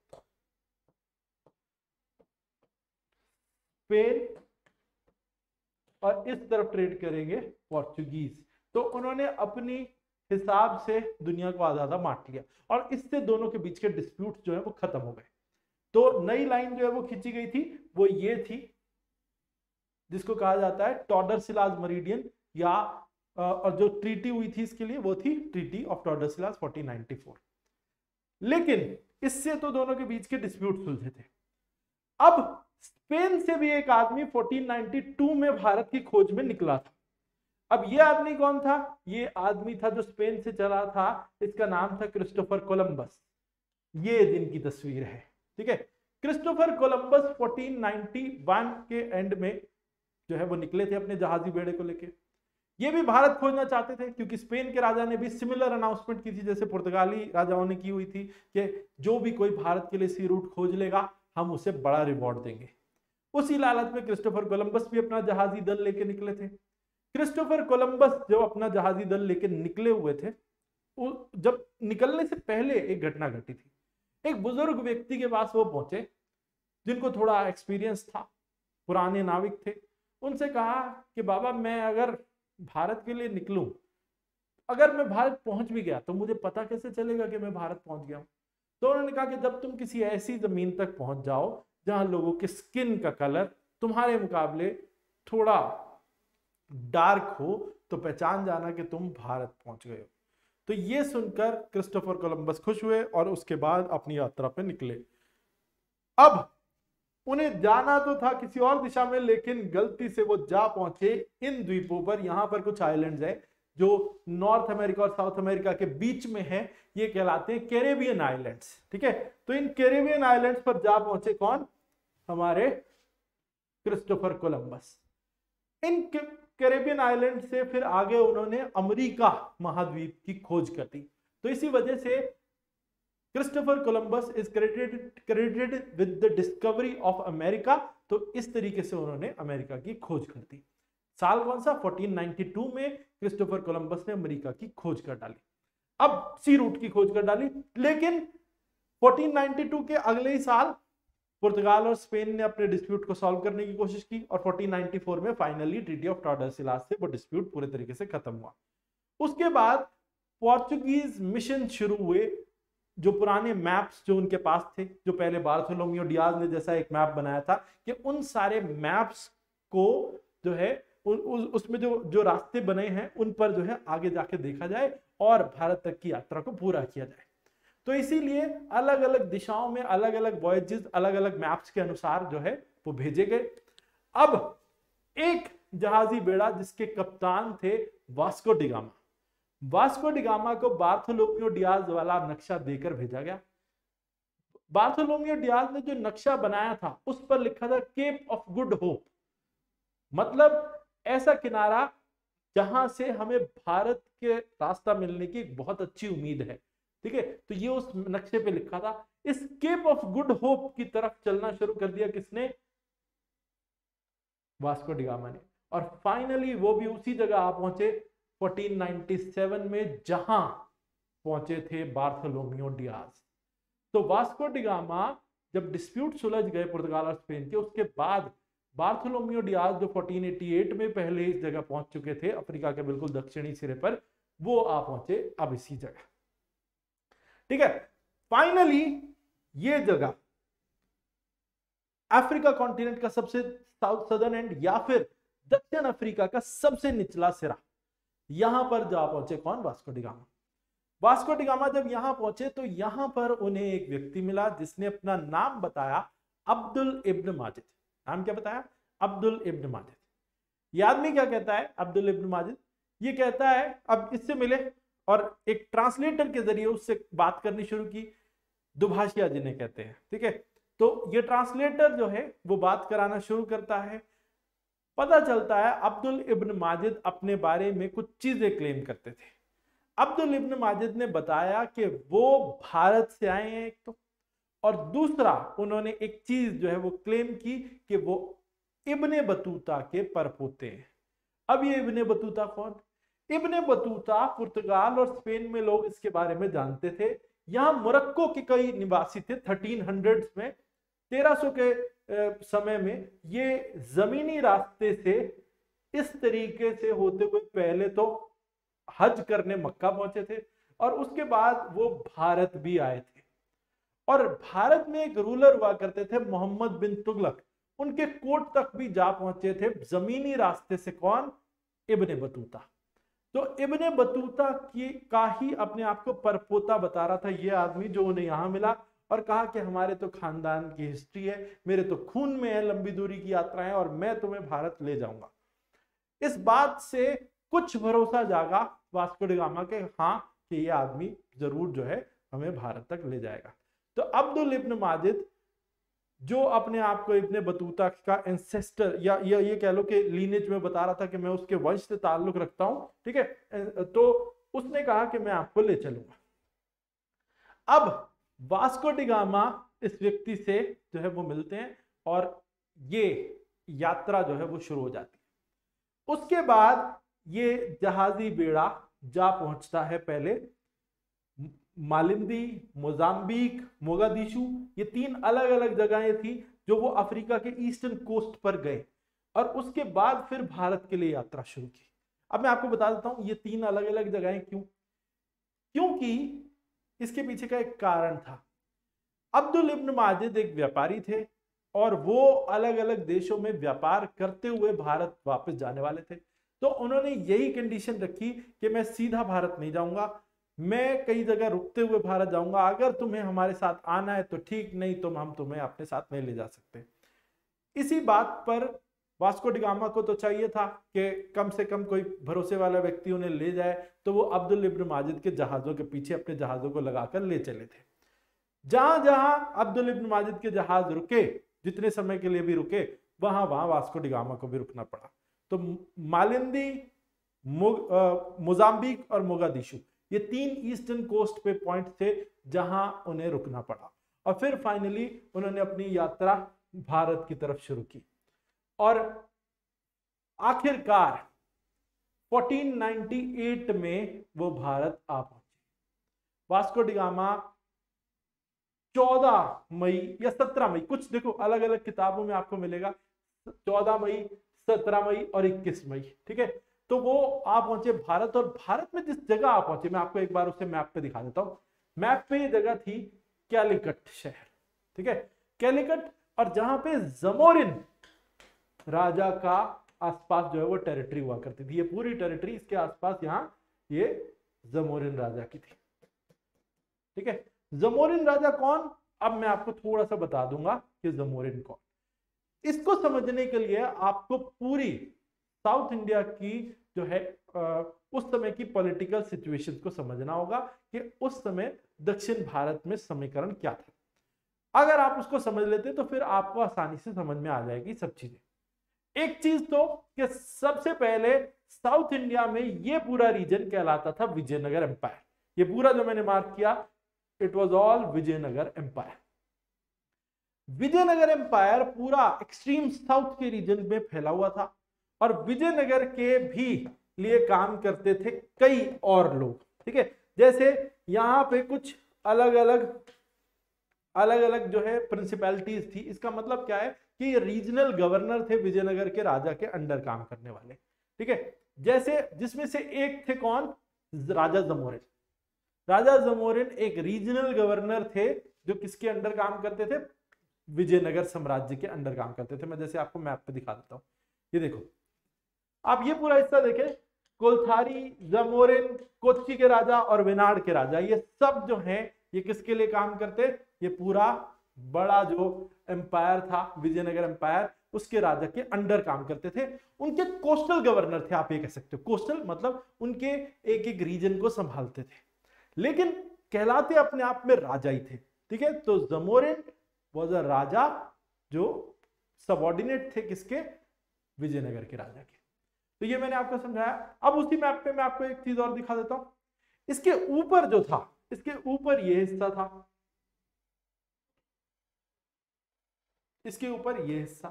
स्पेन और इस तरफ ट्रेड करेंगे पोर्चुगीज। तो उन्होंने अपनी हिसाब से दुनिया को आधा आधा बांट लिया और इससे दोनों के बीच के डिस्प्यूट जो है वो खत्म हो गए। तो नई लाइन जो है वो खींची गई थी वो ये थी, जिसको कहा जाता है टॉर्डरसिलास मेरिडियन, या और जो ट्रीटी हुई थी इसके लिए वो थी ट्रीटी ऑफ टॉर्डरसिलास चौदह सौ चौरानवे। लेकिन इससे तो दोनों के बीच के डिस्प्यूट सुलझे थे। अब स्पेन से भी एक आदमी चौदह सौ बानवे में भारत की खोज में निकला था। अब ये आदमी कौन था? ये आदमी था जो स्पेन से चला था, इसका नाम था क्रिस्टोफर कोलंबस। ये दिन की तस्वीर है, ठीक है। क्रिस्टोफर कोलंबस चौदह सौ इक्यानवे के एंड में जो है वो निकले थे अपने जहाजी बेड़े को लेके। ये भी भारत खोजना चाहते थे क्योंकि स्पेन के राजा ने भी सिमिलर अनाउंसमेंट की थी जैसे पुर्तगाली राजाओं ने की हुई थी कि जो भी कोई भारत के लिए सी रूट खोज लेगा हम उसे बड़ा रिवॉर्ड देंगे। उसी लालच में क्रिस्टोफर कोलंबस भी अपना जहाजी दल लेके निकले थे। क्रिस्टोफर कोलंबस जो अपना जहाजी दल लेके निकले हुए थे, जब निकलने से पहले एक घटना घटी थी। एक बुजुर्ग व्यक्ति के पास वो पहुंचे जिनको थोड़ा एक्सपीरियंस था, पुराने नाविक थे। उनसे कहा कि बाबा मैं अगर भारत के लिए निकलूं, अगर मैं भारत पहुंच भी गया तो मुझे पता कैसे चलेगा कि मैं भारत पहुंच गया हूं? तो उन्होंने कहा कि जब तुम किसी ऐसी जमीन तक पहुंच जाओ जहां लोगों के स्किन का कलर तुम्हारे मुकाबले थोड़ा डार्क हो तो पहचान जाना कि तुम भारत पहुंच गए हो। तो ये सुनकर क्रिस्टोफर कोलंबस खुश हुए और उसके बाद अपनी यात्रा पे निकले। अब उन्हें जाना तो था किसी और दिशा में, लेकिन गलती से वो जा पहुंचे इन द्वीपों पर। यहां पर कुछ आइलैंड्स हैं जो नॉर्थ अमेरिका और साउथ अमेरिका के बीच में है, ये कहलाते हैं कैरेबियन आइलैंड्स, ठीक है। तो इन कैरेबियन आइलैंड्स पर जा पहुंचे कौन? हमारे क्रिस्टोफर कोलंबस। इन कैरेबियन आइलैंड से फिर आगे उन्होंने अमेरिका महाद्वीप की खोज कर दी। तो इसी वजह से Christopher Columbus is credited credited with the discovery of America. तो इस तरीके से उन्होंने अमेरिका की खोज कर दी। साल कौन सा? चौदह सौ बानवे में क्रिस्टोफर कोलंबस ने अमेरिका की खोज कर डाली। अब सी रूट की खोज कर डाली, लेकिन चौदह सौ बानवे के अगले ही साल पुर्तगाल और स्पेन ने अपने डिस्प्यूट को सॉल्व करने की कोशिश की और चौदह सौ चौरानवे में फाइनली ट्रीटी ऑफ टॉर्डरसिलास से वो डिस्प्यूट पूरे तरीके से खत्म हुआ। उसके बाद पोर्चुगीज मिशन शुरू हुए। जो पुराने मैप्स जो उनके पास थे, जो पहले बार्थोलोमियो डियाज ने जैसा एक मैप बनाया था, कि उन सारे मैप्स को जो है उ, उ, उसमें जो जो रास्ते बने हैं उन पर जो है आगे जाके देखा जाए और भारत तक की यात्रा को पूरा किया जाए। तो इसीलिए अलग अलग दिशाओं में अलग अलग वॉयजेस अलग अलग मैप्स के अनुसार जो है वो भेजे गए। अब एक जहाजी बेड़ा जिसके कप्तान थे Vasco da Gama, Vasco da Gama को बार्थोलोमियो डियाज वाला नक्शा देकर भेजा गया। बार्थोलोमियो डियाज ने जो नक्शा बनाया था उस पर लिखा था केप ऑफ गुड होप, मतलब ऐसा किनारा जहां से हमें भारत के रास्ता मिलने की एक बहुत अच्छी उम्मीद है, ठीक है। तो ये उस नक्शे पे लिखा था। इस केप ऑफ गुड होप की तरफ चलना शुरू कर दिया किसने? वास्को डी गामा ने। और फाइनली वो भी उसी जगह आ पहुंचे चौदह सौ सत्तानवे में जहां पहुंचे थे बार्थोलोमियो डियाज। तो वास्को डी गामा जब डिस्प्यूट सुलझ गए पुर्तगाल और स्पेन के, उसके बाद बार्थोलोमियो डियाज जो चौदह सौ अट्ठासी में पहले इस जगह पहुंच चुके थे अफ्रीका के बिल्कुल दक्षिणी सिरे पर, वो आ पहुंचे अब इसी जगह, ठीक है। फाइनली ये जगह अफ्रीका कॉन्टिनेंट का सबसे साउथ सदर्न एंड या फिर दक्षिण अफ्रीका का सबसे निचला सिरा, यहां पर जा पहुंचे कौन? Vasco da Gama. Vasco da Gama जब यहां पहुंचे तो यहां पर उन्हें एक व्यक्ति मिला जिसने अपना नाम बताया अब्दुल इब्न माजिद। नाम क्या बताया? अब्दुल इब्न माजिद। ये आदमी क्या कहता है? अब्दुल इब्न माजिद ये कहता है, अब इससे मिले और एक ट्रांसलेटर के जरिए उससे बात करनी शुरू की, दुभाषिया जिन्हें कहते हैं, ठीक है। तो ये ट्रांसलेटर जो है वो बात कराना शुरू करता है। पता चलता है अब्दुल इब्न माजिद अपने बारे में कुछ चीजें क्लेम करते थे। अब्दुल इब्न माजिद ने बताया कि वो भारत से आए हैं एक तो, और दूसरा उन्होंने एक चीज जो है वो क्लेम की कि वो इब्ने बतूता के परपोते हैं। अब ये इब्ने बतूता कौन? इब्ने बतूता पुर्तगाल और स्पेन में लोग इसके बारे में जानते थे। यहाँ मोरक्को के कई निवासी थे थर्टीन हंड्रेड्स में, तेरह सौ के समय में ये जमीनी रास्ते से इस तरीके से होते हुए पहले तो हज करने मक्का पहुंचे थे और उसके बाद वो भारत भी आए थे। और भारत में एक रूलर हुआ करते थे मोहम्मद बिन तुगलक, उनके कोर्ट तक भी जा पहुंचे थे जमीनी रास्ते से। कौन? Ibn Battuta. तो इब्ने बतूता की का ही अपने आप को परपोता बता रहा था ये आदमी, जो उन्हें यहां मिला और कहा कि हमारे तो खानदान की हिस्ट्री है, मेरे तो खून में है लंबी दूरी की यात्राएं और मैं तुम्हें भारत ले जाऊंगा। इस बात से कुछ भरोसा जागा वास्को डी गामा के, हाँ कि ये आदमी जरूर जो है हमें भारत तक ले जाएगा। तो अब्दुल इब्न माजिद जो अपने आप को इब्ने बतूता का एंसेस्टर या, या ये कह लो कि लीनेज में बता रहा था कि मैं उसके वंश से ताल्लुक रखता हूं, ठीक है, तो उसने कहा कि मैं आपको ले चलूंगा। अब वास्को डी गामा इस व्यक्ति से जो है वो मिलते हैं और ये यात्रा जो है वो शुरू हो जाती है। उसके बाद ये जहाजी बेड़ा जा पहुंचता है पहले मालिंदी, मोजाम्बिक, मोगादिशु, ये तीन अलग अलग जगहें थी जो वो अफ्रीका के ईस्टर्न कोस्ट पर गए और उसके बाद फिर भारत के लिए यात्रा शुरू की। अब मैं आपको बता देता हूं ये तीन अलग अलग जगहें क्यों, क्योंकि इसके पीछे का एक कारण था। अब्दुल इब्न माजिद एक व्यापारी थे और वो अलग अलग देशों में व्यापार करते हुए भारत वापस जाने वाले थे। तो उन्होंने यही कंडीशन रखी कि मैं सीधा भारत नहीं जाऊंगा, मैं कई जगह रुकते हुए भारत जाऊंगा, अगर तुम्हें हमारे साथ आना है तो ठीक, नहीं तो हम तुम्हें अपने साथ नहीं ले जा सकते। इसी बात पर वास्को डी गामा को तो चाहिए था कि कम से कम कोई भरोसे वाला व्यक्ति उन्हें ले जाए, तो वो अब्दुल इब्न माजिद के जहाजों के पीछे अपने जहाजों को लगाकर ले चले थे। जहां जहां अब्दुल इब्न माजिद के जहाज रुके, जितने समय के लिए भी रुके, वहां वहां वास्को डी गामा को भी रुकना पड़ा। तो मालिंदी, मोजाम्बिक और मोगादिशु ये तीन ईस्टर्न कोस्ट पे पॉइंट थे जहां उन्हें रुकना पड़ा और फिर फाइनली उन्होंने अपनी यात्रा भारत की तरफ शुरू की और आखिरकार चौदह सौ अट्ठानवे में वो भारत आ पहुंचे। वास्को डी गामा चौदह मई या सत्रह मई, कुछ देखो अलग अलग किताबों में आपको मिलेगा, चौदह मई, सत्रह मई और इक्कीस मई, ठीक है। तो वो आ पहुंचे भारत और भारत में जिस जगह आ पहुंचे मैं आपको एक बार उसे मैप पे दिखा देता हूं। मैप पे ये जगह थी कैलिकट शहर, ठीक है, कैलिकट, और जहां पे जमोरिन राजा का आसपास जो है वो टेरिटरी हुआ करती थी। ये पूरी टेरिटरी इसके आसपास यहाँ ये जमोरिन राजा की थी, ठीक है। जमोरिन राजा कौन? अब मैं आपको थोड़ा सा बता दूंगा कि जमोरिन कौन। इसको समझने के लिए आपको पूरी साउथ इंडिया की जो है आ, उस समय की पॉलिटिकल सिचुएशन को समझना होगा कि उस समय दक्षिण भारत में समीकरण क्या था। अगर आप उसको समझ लेते तो फिर आपको आसानी से समझ में आ जाएगी सब चीजें। एक चीज तो कि सबसे पहले साउथ इंडिया में ये पूरा रीजन कहलाता था विजयनगर एम्पायर। ये पूरा जो मैंने मार्क किया, it was all Vijayanagara empire. Vijayanagara empire पूरा एक्सट्रीम साउथ के रीजन में फैला हुआ था और विजयनगर के भी लिए काम करते थे कई और लोग, ठीक है। जैसे यहाँ पे कुछ अलग अलग अलग अलग जो है प्रिंसिपैलिटीज थी। इसका मतलब क्या है कि ये रीजनल गवर्नर थे विजयनगर के राजा के अंडर काम करने वाले, ठीक है। जैसे जिसमें से एक थे कौन? राजा जमोरिन। राजा जमोरिन एक रीजनल गवर्नर थे जो किसके अंडर काम करते थे, विजयनगर साम्राज्य के अंडर काम करते थे। मैं जैसे आपको मैप पे दिखा देता हूं, ये देखो आप ये पूरा हिस्सा देखें, कोलथारी, जमोरिन, कोच्चि के राजा और वेनाड के राजा, ये सब जो हैं ये किसके लिए काम करते, ये पूरा बड़ा जो एम्पायर था विजयनगर एम्पायर उसके राजा के अंडर काम करते थे। उनके कोस्टल गवर्नर थे, आप ये कह सकते हो। कोस्टल मतलब उनके एक एक रीजन को संभालते थे, लेकिन कहलाते अपने आप में राजा ही थे। ठीक है, तो जमोरिन वाज अ राजा जो सबऑर्डिनेट थे किसके, विजयनगर के राजा के। तो ये मैंने आपको समझाया। अब उसी मैप पे मैं आपको एक चीज और दिखा देता हूं। इसके ऊपर जो था, इसके ऊपर ये हिस्सा था, इसके ऊपर ये हिस्सा,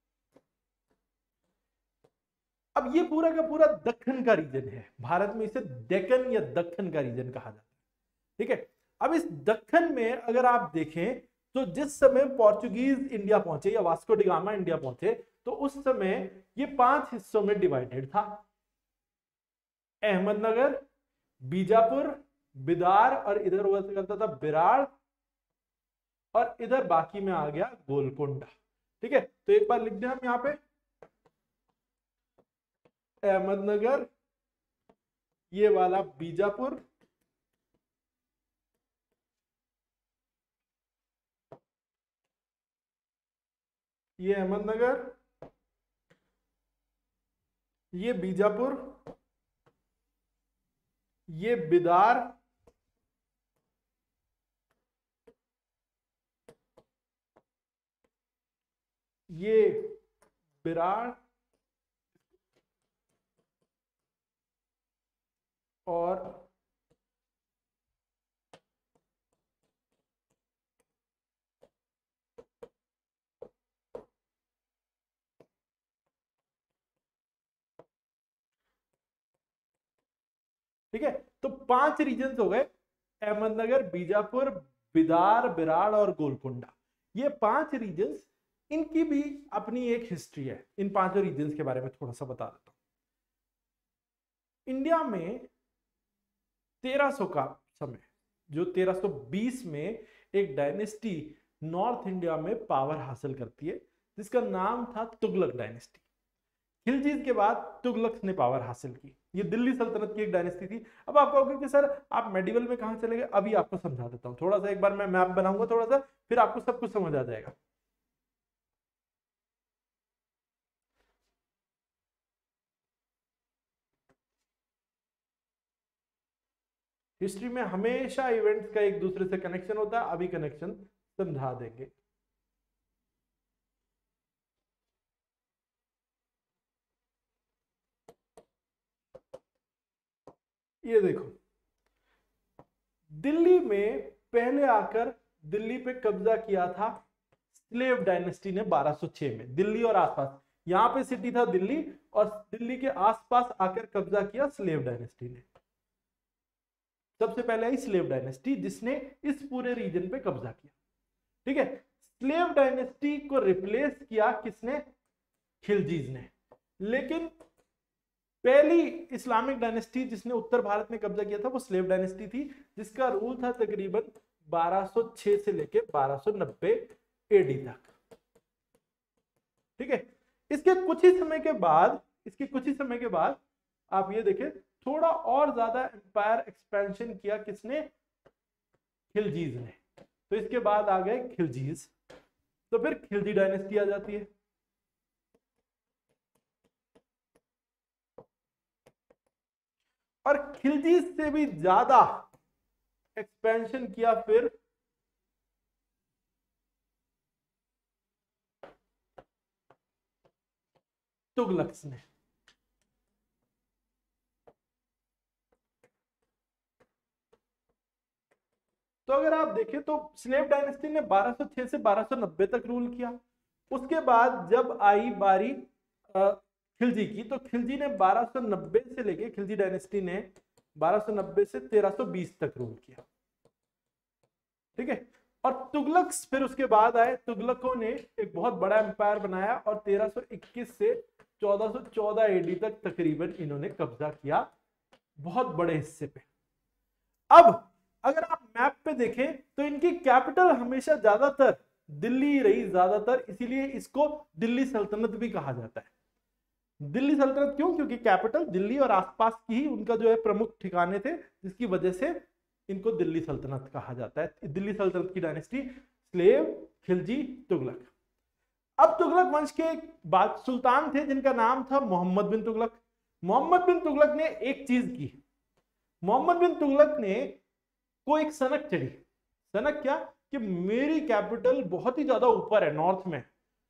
अब ये पूरा का पूरा दक्कन का रीजन है। भारत में इसे डेक्कन या दक्कन का रीजन कहा जाता है। ठीक है, अब इस दक्कन में अगर आप देखें तो जिस समय पोर्चुगीज इंडिया पहुंचे या वास्को डी गामा इंडिया पहुंचे तो उस समय ये पांच हिस्सों में डिवाइडेड था। अहमदनगर, बीजापुर, बिदार और इधर हुआ करता था बिराड़, और इधर बाकी में आ गया गोलकोंडा। ठीक है, तो एक बार लिख दें हम यहां पे, अहमदनगर, ये वाला बीजापुर, ये अहमदनगर, ये बीजापुर, ये बिदार, ये बिराड़, और ठीक है, तो पांच रीजन्स हो गए, अहमदनगर, बीजापुर, बिदार, बिराड़ और गोलकोंडा। ये पांच रीजन्स, इनकी भी अपनी एक हिस्ट्री है। इन पांचों रीजन्स के बारे में थोड़ा सा बता देता हूं। इंडिया में तेरह सौ का समय, जो तेरह सौ बीस में एक डायनेस्टी नॉर्थ इंडिया में पावर हासिल करती है जिसका नाम था तुगलक डायनेस्टी। खिलजीज के बाद तुगलक ने पावर हासिल की। ये दिल्ली सल्तनत की एक डायनेस्टी थी। अब आप कहोगे कि सर आप मेडिवल में कहां चले गए, अभी आपको समझा देता हूं। थोड़ा सा एक बार मैं मैप बनाऊंगा थोड़ा सा, फिर आपको सब कुछ समझ आ जाएगा। हिस्ट्री में हमेशा इवेंट्स का एक दूसरे से कनेक्शन होता है, अभी कनेक्शन समझा देंगे। ये देखो, दिल्ली में पहले आकर दिल्ली पे कब्जा किया था स्लेव डायनेस्टी ने बारह सौ छह में। दिल्ली और आसपास, यहां पे सिटी था दिल्ली, और दिल्ली के आसपास आकर कब्जा किया स्लेव डायनेस्टी ने। सबसे पहले आई स्लेव डायनेस्टी जिसने इस पूरे रीजन पे कब्जा किया। ठीक है, स्लेव डायनेस्टी को रिप्लेस किया किसने, खिलजीज ने। लेकिन पहली इस्लामिक डायनेस्टी जिसने उत्तर भारत में कब्जा किया था वो स्लेव डायनेस्टी थी, जिसका रूल था तकरीबन बारह सौ छह से लेके बारह सौ नब्बे एडी तक। ठीक है, इसके कुछ ही समय के बाद इसके कुछ ही समय के बाद आप ये देखें, थोड़ा और ज्यादा एम्पायर एक्सपेंशन किया किसने, खिलजीज ने। तो इसके बाद आ गए खिलजीज, तो फिर खिलजी डायनेस्टी आ जाती है। और खिलजीज से भी ज्यादा एक्सपेंशन किया फिर तुगलक्स ने। तो अगर आप देखें तो स्लेव डायनेस्टी ने बारह सौ छह से बारह सौ नब्बे तक रूल किया। उसके बाद जब आई बारी खिलजी की, तो खिलजी ने बारह सौ नब्बे से लेके खिलजी डायनेस्टी ने बारह सौ नब्बे से तेरह सौ बीस तक रूल किया। ठीक है, और तुगलक्स फिर उसके बाद आए। तुगलकों ने एक बहुत बड़ा एम्पायर बनाया और तेरह सौ इक्कीस से चौदह सौ चौदह एडी तक तकरीबन इन्होंने कब्जा किया बहुत बड़े हिस्से पे। अब अगर आप मैप पे देखें तो इनकी कैपिटल हमेशा ज्यादातर दिल्ली रही ज्यादातर, इसीलिए इसको दिल्ली सल्तनत भी कहा जाता है। दिल्ली सल्तनत क्यों? क्योंकि कैपिटल दिल्ली और आसपास की ही उनका जो है प्रमुख ठिकाने थे, जिसकी वजह से इनको दिल्ली सल्तनत कहा जाता है। दिल्ली सल्तनत की डायनेस्टी स्लेव, खिलजी, तुगलक। अब तुगलक वंश के एक बाद सुल्तान थे जिनका नाम था मोहम्मद बिन तुगलक। मोहम्मद बिन तुगलक ने एक चीज की, मोहम्मद बिन तुगलक ने को एक सनक चढ़ी। सनक क्या? कि मेरी कैपिटल बहुत ही ज्यादा ऊपर है नॉर्थ में,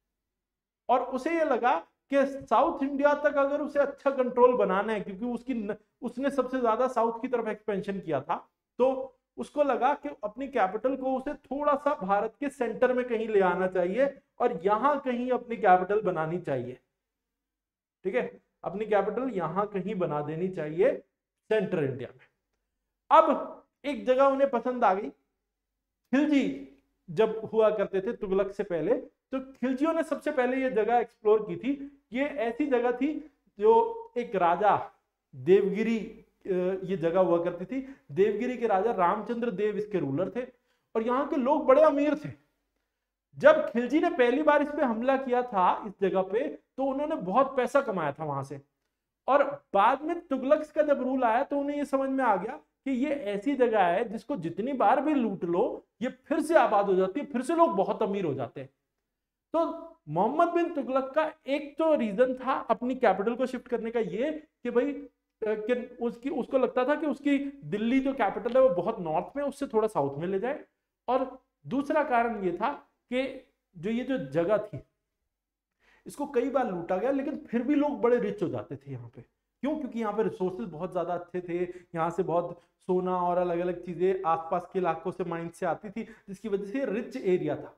और उसे यह लगा कि साउथ इंडिया तक अगर उसे अच्छा कंट्रोल बनाना है, क्योंकि उसकी न, उसने सबसे ज्यादा साउथ की तरफ एक्सपेंशन किया था, तो उसको लगा कि अपनी कैपिटल को उसे थोड़ा सा भारत के सेंटर में कहीं ले आना चाहिए और यहां कहीं अपनी कैपिटल बनानी चाहिए। ठीक है, अपनी कैपिटल यहां कहीं बना देनी चाहिए सेंट्रल इंडिया में। अब एक जगह उन्हें पसंद आ गई। खिलजी जब हुआ करते थे तुगलक से पहले, तो खिलजियों ने सबसे पहले ये जगह एक्सप्लोर की थी। ये ऐसी जगह थी जो एक राजा देवगिरी, ये जगह हुआ करती थी। देवगिरी के राजा रामचंद्र देव इसके रूलर थे और यहाँ के लोग बड़े अमीर थे। जब खिलजी ने पहली बार इस पे हमला किया था इस जगह पे, तो उन्होंने बहुत पैसा कमाया था वहां से, और बाद में तुगलक का जब रूल आया तो उन्हें ये समझ में आ गया कि ये ऐसी जगह है जिसको जितनी बार भी लूट लो ये फिर से आबाद हो जाती है, फिर से लोग बहुत अमीर हो जाते हैं। तो मोहम्मद बिन तुगलक का एक तो रीजन था अपनी कैपिटल को शिफ्ट करने का ये कि भाई कि उसकी उसको लगता था कि उसकी दिल्ली जो कैपिटल है वो बहुत नॉर्थ में, उससे थोड़ा साउथ में ले जाए। और दूसरा कारण ये था कि जो ये जो जगह थी इसको कई बार लूटा गया, लेकिन फिर भी लोग बड़े रिच हो जाते थे यहाँ पे। क्यों? क्योंकि यहाँ पे रिसोर्सेज बहुत ज्यादा अच्छे थे, यहाँ से बहुत सोना और अलग अलग चीजें आसपास के इलाकों से माइन से आती थी, जिसकी वजह से रिच एरिया था।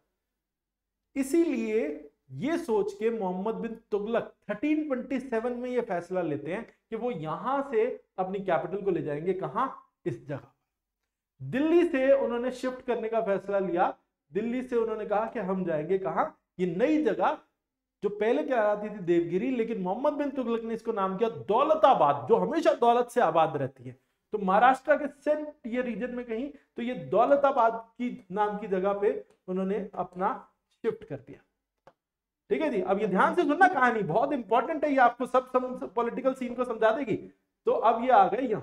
इसीलिए ये सोच के Mohammad bin Tughlaq thirteen twenty seven में ये फैसला लेते हैं कि वो यहां से अपनी कैपिटल को ले जाएंगे। कहां? इस जगह। दिल्ली से उन्होंने शिफ्ट करने का फैसला लिया। दिल्ली से उन्होंने कहा कि हम जाएंगे कहां? ये नई जगह जो पहले कहलाती थी देवगिरी, लेकिन मोहम्मद बिन तुगलक ने इसको नाम किया दौलताबाद, जो हमेशा दौलत से आबाद रहती है। तो महाराष्ट्र के सेंट ये रीजन में कहीं, तो ये दौलताबाद की नाम की जगह पे उन्होंने अपना शिफ्ट कर दिया। ठीक है जी, अब ये ध्यान से सुनना, कहानी बहुत इंपॉर्टेंट है, ये आपको सब पॉलिटिकल सीन को समझा देगी। तो अब ये आ गए, यहां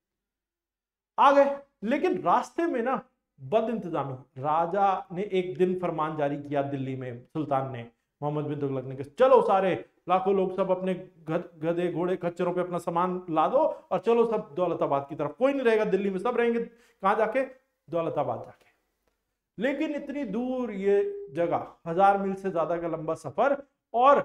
आ गए, लेकिन रास्ते में ना बद इंतजामी, राजा ने एक दिन फरमान जारी किया दिल्ली में, सुल्तान ने, मोहम्मद बिन तुगलक ने, चलो सारे लाखों लोग सब अपने गधे घोड़े खच्चरों पे अपना सामान ला दो और चलो सब दौलताबाद की तरफ। कोई नहीं रहेगा दिल्ली में, सब रहेंगे कहां जाके? दौलताबाद जाके। लेकिन इतनी दूर ये जगह, हजार मील से ज्यादा का लंबा सफर, और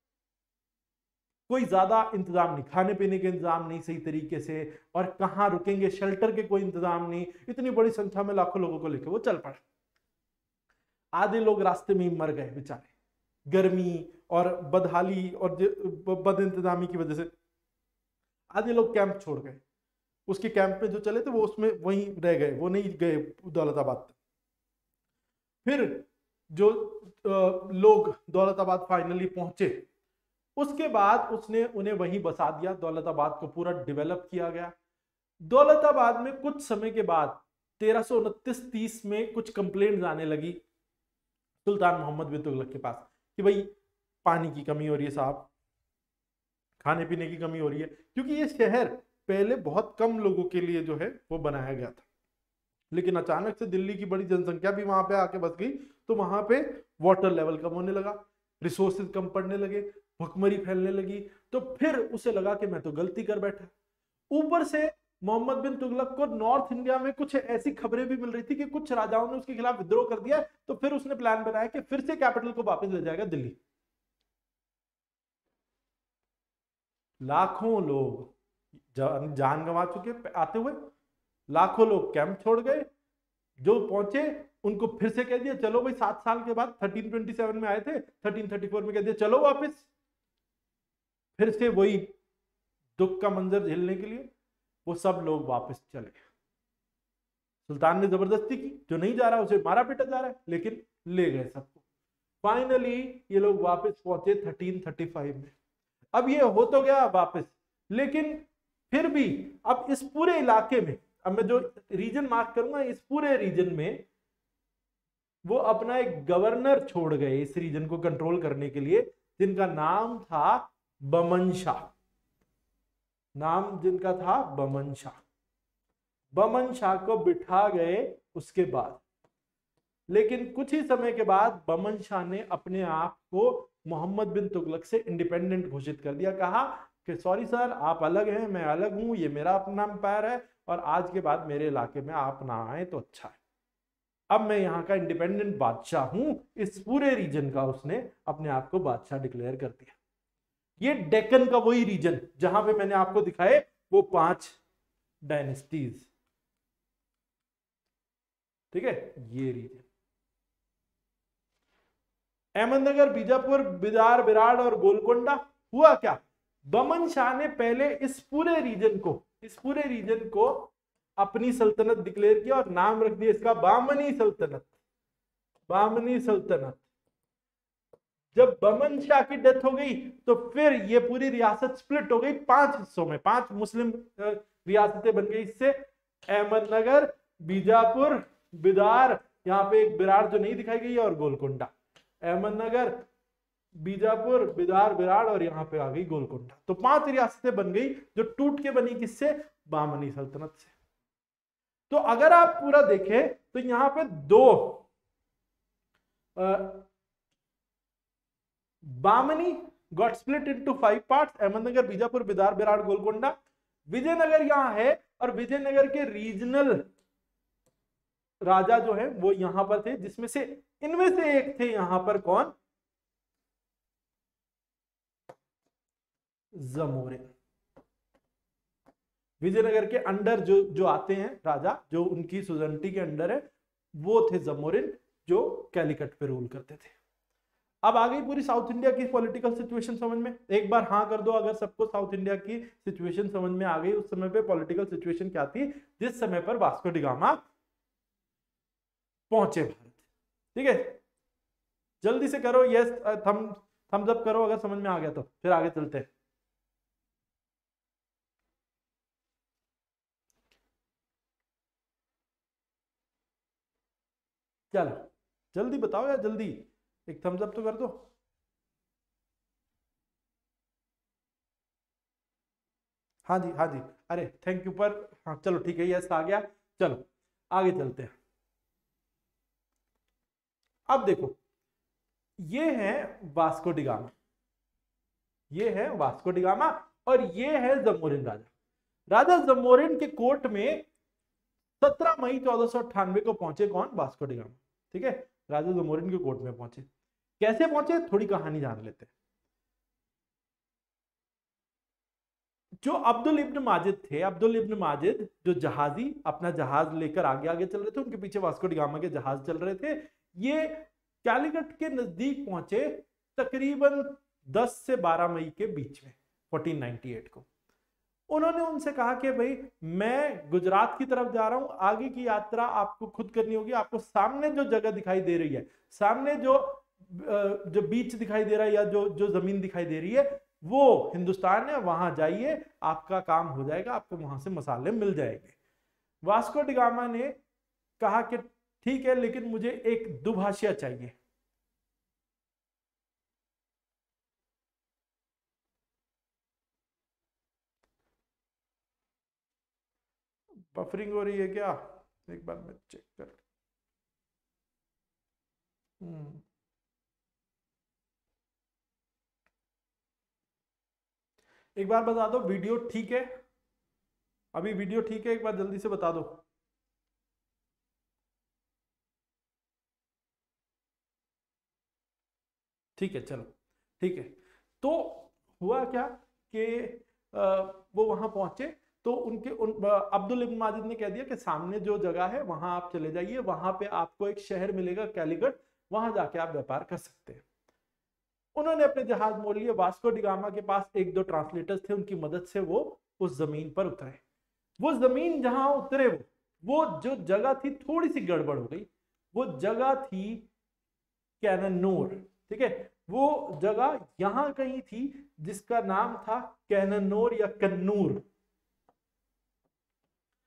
कोई ज्यादा इंतजाम नहीं, खाने पीने के इंतजाम नहीं सही तरीके से, और कहां रुकेंगे, शेल्टर के कोई इंतजाम नहीं। इतनी बड़ी संख्या में लाखों लोगों को लेकर वो चल पड़े। आधे लोग रास्ते में ही मर गए बेचारे, गर्मी और बदहाली और बद इंतजामी की वजह से। आधे लोग कैंप छोड़ गए, उसके कैंप में जो चले थे वो उसमें वहीं रह गए, वो नहीं गए दौलताबाद। फिर जो लोग दौलताबाद फाइनली पहुंचे, उसके बाद उसने उन्हें वहीं बसा दिया। दौलताबाद को पूरा डेवलप किया गया। दौलताबाद में कुछ समय के बाद तेरह सौ उनतीस तीस में कुछ कंप्लेंट्स आने लगी सुल्तान मोहम्मद बिन तुगलक के पास कि भाई पानी की कमी हो रही है साहब, खाने पीने की कमी हो रही है, क्योंकि ये शहर पहले बहुत कम लोगों के लिए जो है वो बनाया गया था। लेकिन अचानक से दिल्ली की बड़ी जनसंख्या भी वहां पे आके बस गई, तो वहां पे वाटर लेवल कम होने लगा, रिसोर्सेज कम पड़ने लगे, भुखमरी फैलने लगी। तो फिर उसे लगा कि मैं तो गलती कर बैठा। ऊपर से मोहम्मद बिन तुगलक को नॉर्थ इंडिया में कुछ ऐसी खबरें भी मिल रही थी कि कुछ राजाओं ने उसके खिलाफ विद्रोह कर दिया। तो फिर उसने प्लान बनाया कि फिर से कैपिटल को वापस ले जाएगा दिल्ली। लाखों लोग जान, जान गंवा चुके आते हुए, लाखों लोग कैंप छोड़ गए। जो पहुंचे उनको फिर से कह दिया चलो भाई, सात साल के बाद थर्टीन ट्वेंटी सेवन में आए थे, थर्टीन थर्टी फोर में कह दिया चलो वापस। फिर से वही दुख का मंजर झेलने के लिए वो सब लोग वापस चले गए। सुल्तान ने जबरदस्ती की, जो नहीं जा रहा उसे मारा पीटा जा रहा है, लेकिन ले गए सबको। फाइनली ये लोग वापस पहुंचे थर्टीन थर्टी फाइव में। अब ये हो तो गया वापस, लेकिन फिर भी अब इस पूरे इलाके में अब मैं जो रीजन मार्क करूंगा इस पूरे रीजन में वो अपना एक गवर्नर छोड़ गए इस रीजन को कंट्रोल करने के लिए, जिनका नाम था बमन शाह। नाम जिनका था बमन शाह। बमन शाह को बिठा गए उसके बाद, लेकिन कुछ ही समय के बाद बमन शाह ने अपने आप को मोहम्मद बिन तुगलक से इंडिपेंडेंट घोषित कर दिया। कहा कि सॉरी सर, आप अलग हैं, मैं अलग हूं, ये मेरा अपना एम्पायर है और आज के बाद मेरे इलाके में आप ना आए तो अच्छा है। अब मैं यहाँ का इंडिपेंडेंट बादशाह हूं। इस पूरे रीजन का उसने अपने आप को बादशाह डिक्लेयर कर दिया। ये डेक्कन का वही रीजन जहां पे मैंने आपको दिखाए वो पांच डायनेस्टीज, ठीक है, ये रीजन अहमदनगर, बीजापुर, बिदार, बिराड़ और गोलकोंडा। हुआ क्या, बमन शाह ने पहले इस पूरे रीजन को इस पूरे रीजन को अपनी सल्तनत डिक्लेयर किया और नाम रख दिया इसका बामनी सल्तनत। बामनी सल्तनत। जब बमन शाह की डेथ हो गई तो फिर ये पूरी रियासत स्प्लिट हो गई पांच हिस्सों में, पांच मुस्लिम रियासतें बन गई इससे। अहमदनगर, बीजापुर, बिदार, यहाँ पे एक बिराड़ जो नहीं दिखाई गई, और गोलकोंडा। अहमदनगर, बीजापुर, बिदार, बिराड़ और यहाँ पे आ गई गोलकोंडा। तो पांच रियासतें बन गई जो टूट के बनी किससे, बामनी सल्तनत से। तो अगर आप पूरा देखें तो यहाँ पे दो आ, Bahmani got split into five parts, Ahmednagar, Bijapur, Bidar, Berar, Golconda. Vijayanagara यहां है और विजयनगर के रीजनल राजा जो है वो यहां पर थे, जिसमें से इनमें से एक थे यहां पर कौन, जमोरिन। विजयनगर के अंडर जो जो आते हैं राजा, जो उनकी सुजनटी के अंडर है, वो थे जमोरिन, जो कैलिकट पे रूल करते थे। अब आ गई पूरी साउथ इंडिया की पॉलिटिकल सिचुएशन समझ में। एक बार हाँ कर दो अगर सबको साउथ इंडिया की सिचुएशन समझ में आ गई। उस समय पे पॉलिटिकल सिचुएशन क्या थी, जिस समय पर वास्को डी गामा पहुंचे भारत, ठीक है। जल्दी से करो यस, थम थम्स अप करो अगर समझ में आ गया तो, फिर आगे चलते हैं। चलो जल्दी बताओ यार, जल्दी एक थम्स अप तो कर दो। हाँ जी हाँ जी, अरे थैंक यू पर, हाँ चलो ठीक है, यस आ गया। चलो आगे चलते हैं। अब देखो ये है वास्को डी गामा, ये है वास्को डी गामा और ये है जमोरिन राजा। राजा जमोरिन के कोर्ट में सत्रह मई चौदह सौ अट्ठानवे को पहुंचे कौन, वास्को डी गामा, ठीक है। राजा जमोरिन के कोर्ट में पहुंचे, कैसे पहुंचे थोड़ी कहानी जान लेते हैं। जो अब्दुल इब्न माजिद थे, अब्दुल इब्न माजिद जो जहाजी अपना जहाज लेकर आगे आगे चल रहे थे, उनके पीछे वास्को डी गामा के जहाज चल रहे थे। ये कैलिकट के नजदीक पहुंचे तकरीबन दस से बारह मई के बीच में चौदह सौ अट्ठानवे को। उन्होंने उनसे कहा कि भाई मैं गुजरात की तरफ जा रहा हूं, आगे की यात्रा आपको खुद करनी होगी। आपको सामने जो जगह दिखाई दे रही है, सामने जो जो बीच दिखाई दे रहा है या जो जो जमीन दिखाई दे रही है, वो हिंदुस्तान है, वहां जाइए, आपका काम हो जाएगा, आपको वहां से मसाले मिल जाएंगे। वास्को डी गामा ने कहा कि ठीक है, लेकिन मुझे एक दुभाषिया चाहिए। बफरिंग हो रही है क्या, एक बार मैं चेक कर। हम्म एक बार बता दो वीडियो ठीक है, अभी वीडियो ठीक है, एक बार जल्दी से बता दो। ठीक है चलो ठीक है। तो हुआ क्या कि वो वहां पहुंचे तो उनके उन अब्दुल इब्न माजिद ने कह दिया कि सामने जो जगह है वहां आप चले जाइए, वहां पे आपको एक शहर मिलेगा कैलिकट, वहां जाके आप व्यापार कर सकते हैं। उन्होंने अपने जहाज मोड़ लिए। वास्को डी गामा के पास एक दो ट्रांसलेटर्स थे, उनकी मदद से वो उस जमीन पर उतरे। वो जमीन जहां उतरे वो वो जो जगह थी थोड़ी सी गड़बड़ हो गई। वो जगह थी कैननूर, ठीक है। वो जगह यहां कहीं थी जिसका नाम था कैननूर या कन्नूर।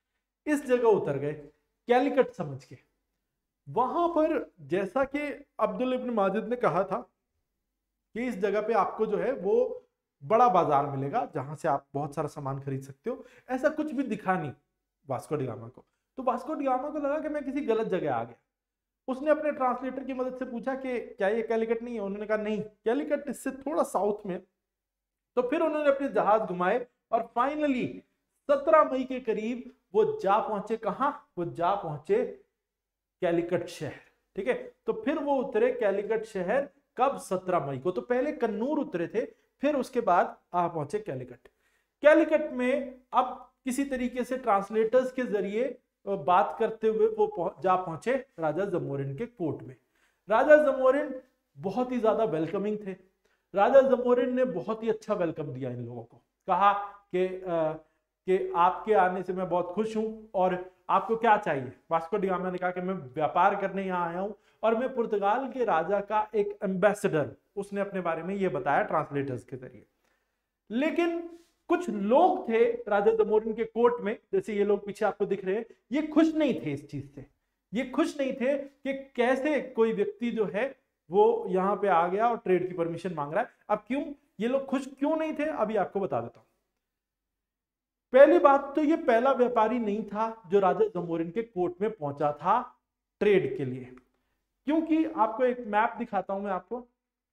इस जगह उतर गए कैलिकट समझ के। वहां पर जैसा कि अब्दुल इब्न माजिद ने कहा था कि इस जगह पे आपको जो है वो बड़ा बाजार मिलेगा जहां से आप बहुत सारा सामान खरीद सकते हो, ऐसा कुछ भी दिखा नहीं वास्को डी गामा को। तो वास्को डी गामा को लगा कि मैं किसी गलत जगह आ गया। उसने अपने ट्रांसलेटर की मदद से पूछा कि क्या ये कैलिकट नहीं है? उन्होंने कहा नहीं, कैलिकट इससे थोड़ा साउथ में। तो फिर उन्होंने अपने जहाज घुमाए और फाइनली सत्रह मई के करीब वो जा पहुंचे। कहां? वो जा पहुंचे कैलिकट शहर। ठीक है, तो फिर वो उतरे कैलिकट शहर कब? सत्रह मई को। तो पहले कन्नूर उतरे थे, फिर उसके बाद आ पहुंचे कैलिकट। कैलिकट में अब किसी तरीके से ट्रांसलेटर्स के जरिए बात करते हुए वो जा पहुंचे राजा जमोरिन के कोर्ट में। राजा जमोरिन बहुत ही ज्यादा वेलकमिंग थे। राजा जमोरिन ने बहुत ही अच्छा वेलकम दिया इन लोगों को। कहा कि कि आपके आने से मैं बहुत खुश हूं और आपको क्या चाहिए? वास्को डी गामा ने कहा कि मैं व्यापार करने यहाँ आया हूं और मैं पुर्तगाल के राजा का एक एम्बेसडर। उसने अपने बारे में ये बताया ट्रांसलेटर्स के जरिए। लेकिन कुछ लोग थे राजा जमोरिन के कोर्ट में, जैसे ये लोग पीछे आपको दिख रहे हैं, ये खुश नहीं थे इस चीज से। ये खुश नहीं थे कि कैसे कोई व्यक्ति जो है वो यहां पे आ गया और ट्रेड की परमिशन मांग रहा है। अब क्यों ये लोग खुश क्यों नहीं थे, अभी आपको बता देता हूं। पहली बात तो ये पहला व्यापारी नहीं था जो राजा जमोरिन के कोर्ट में पहुंचा था ट्रेड के लिए, क्योंकि आपको एक मैप दिखाता हूं मैं आपको।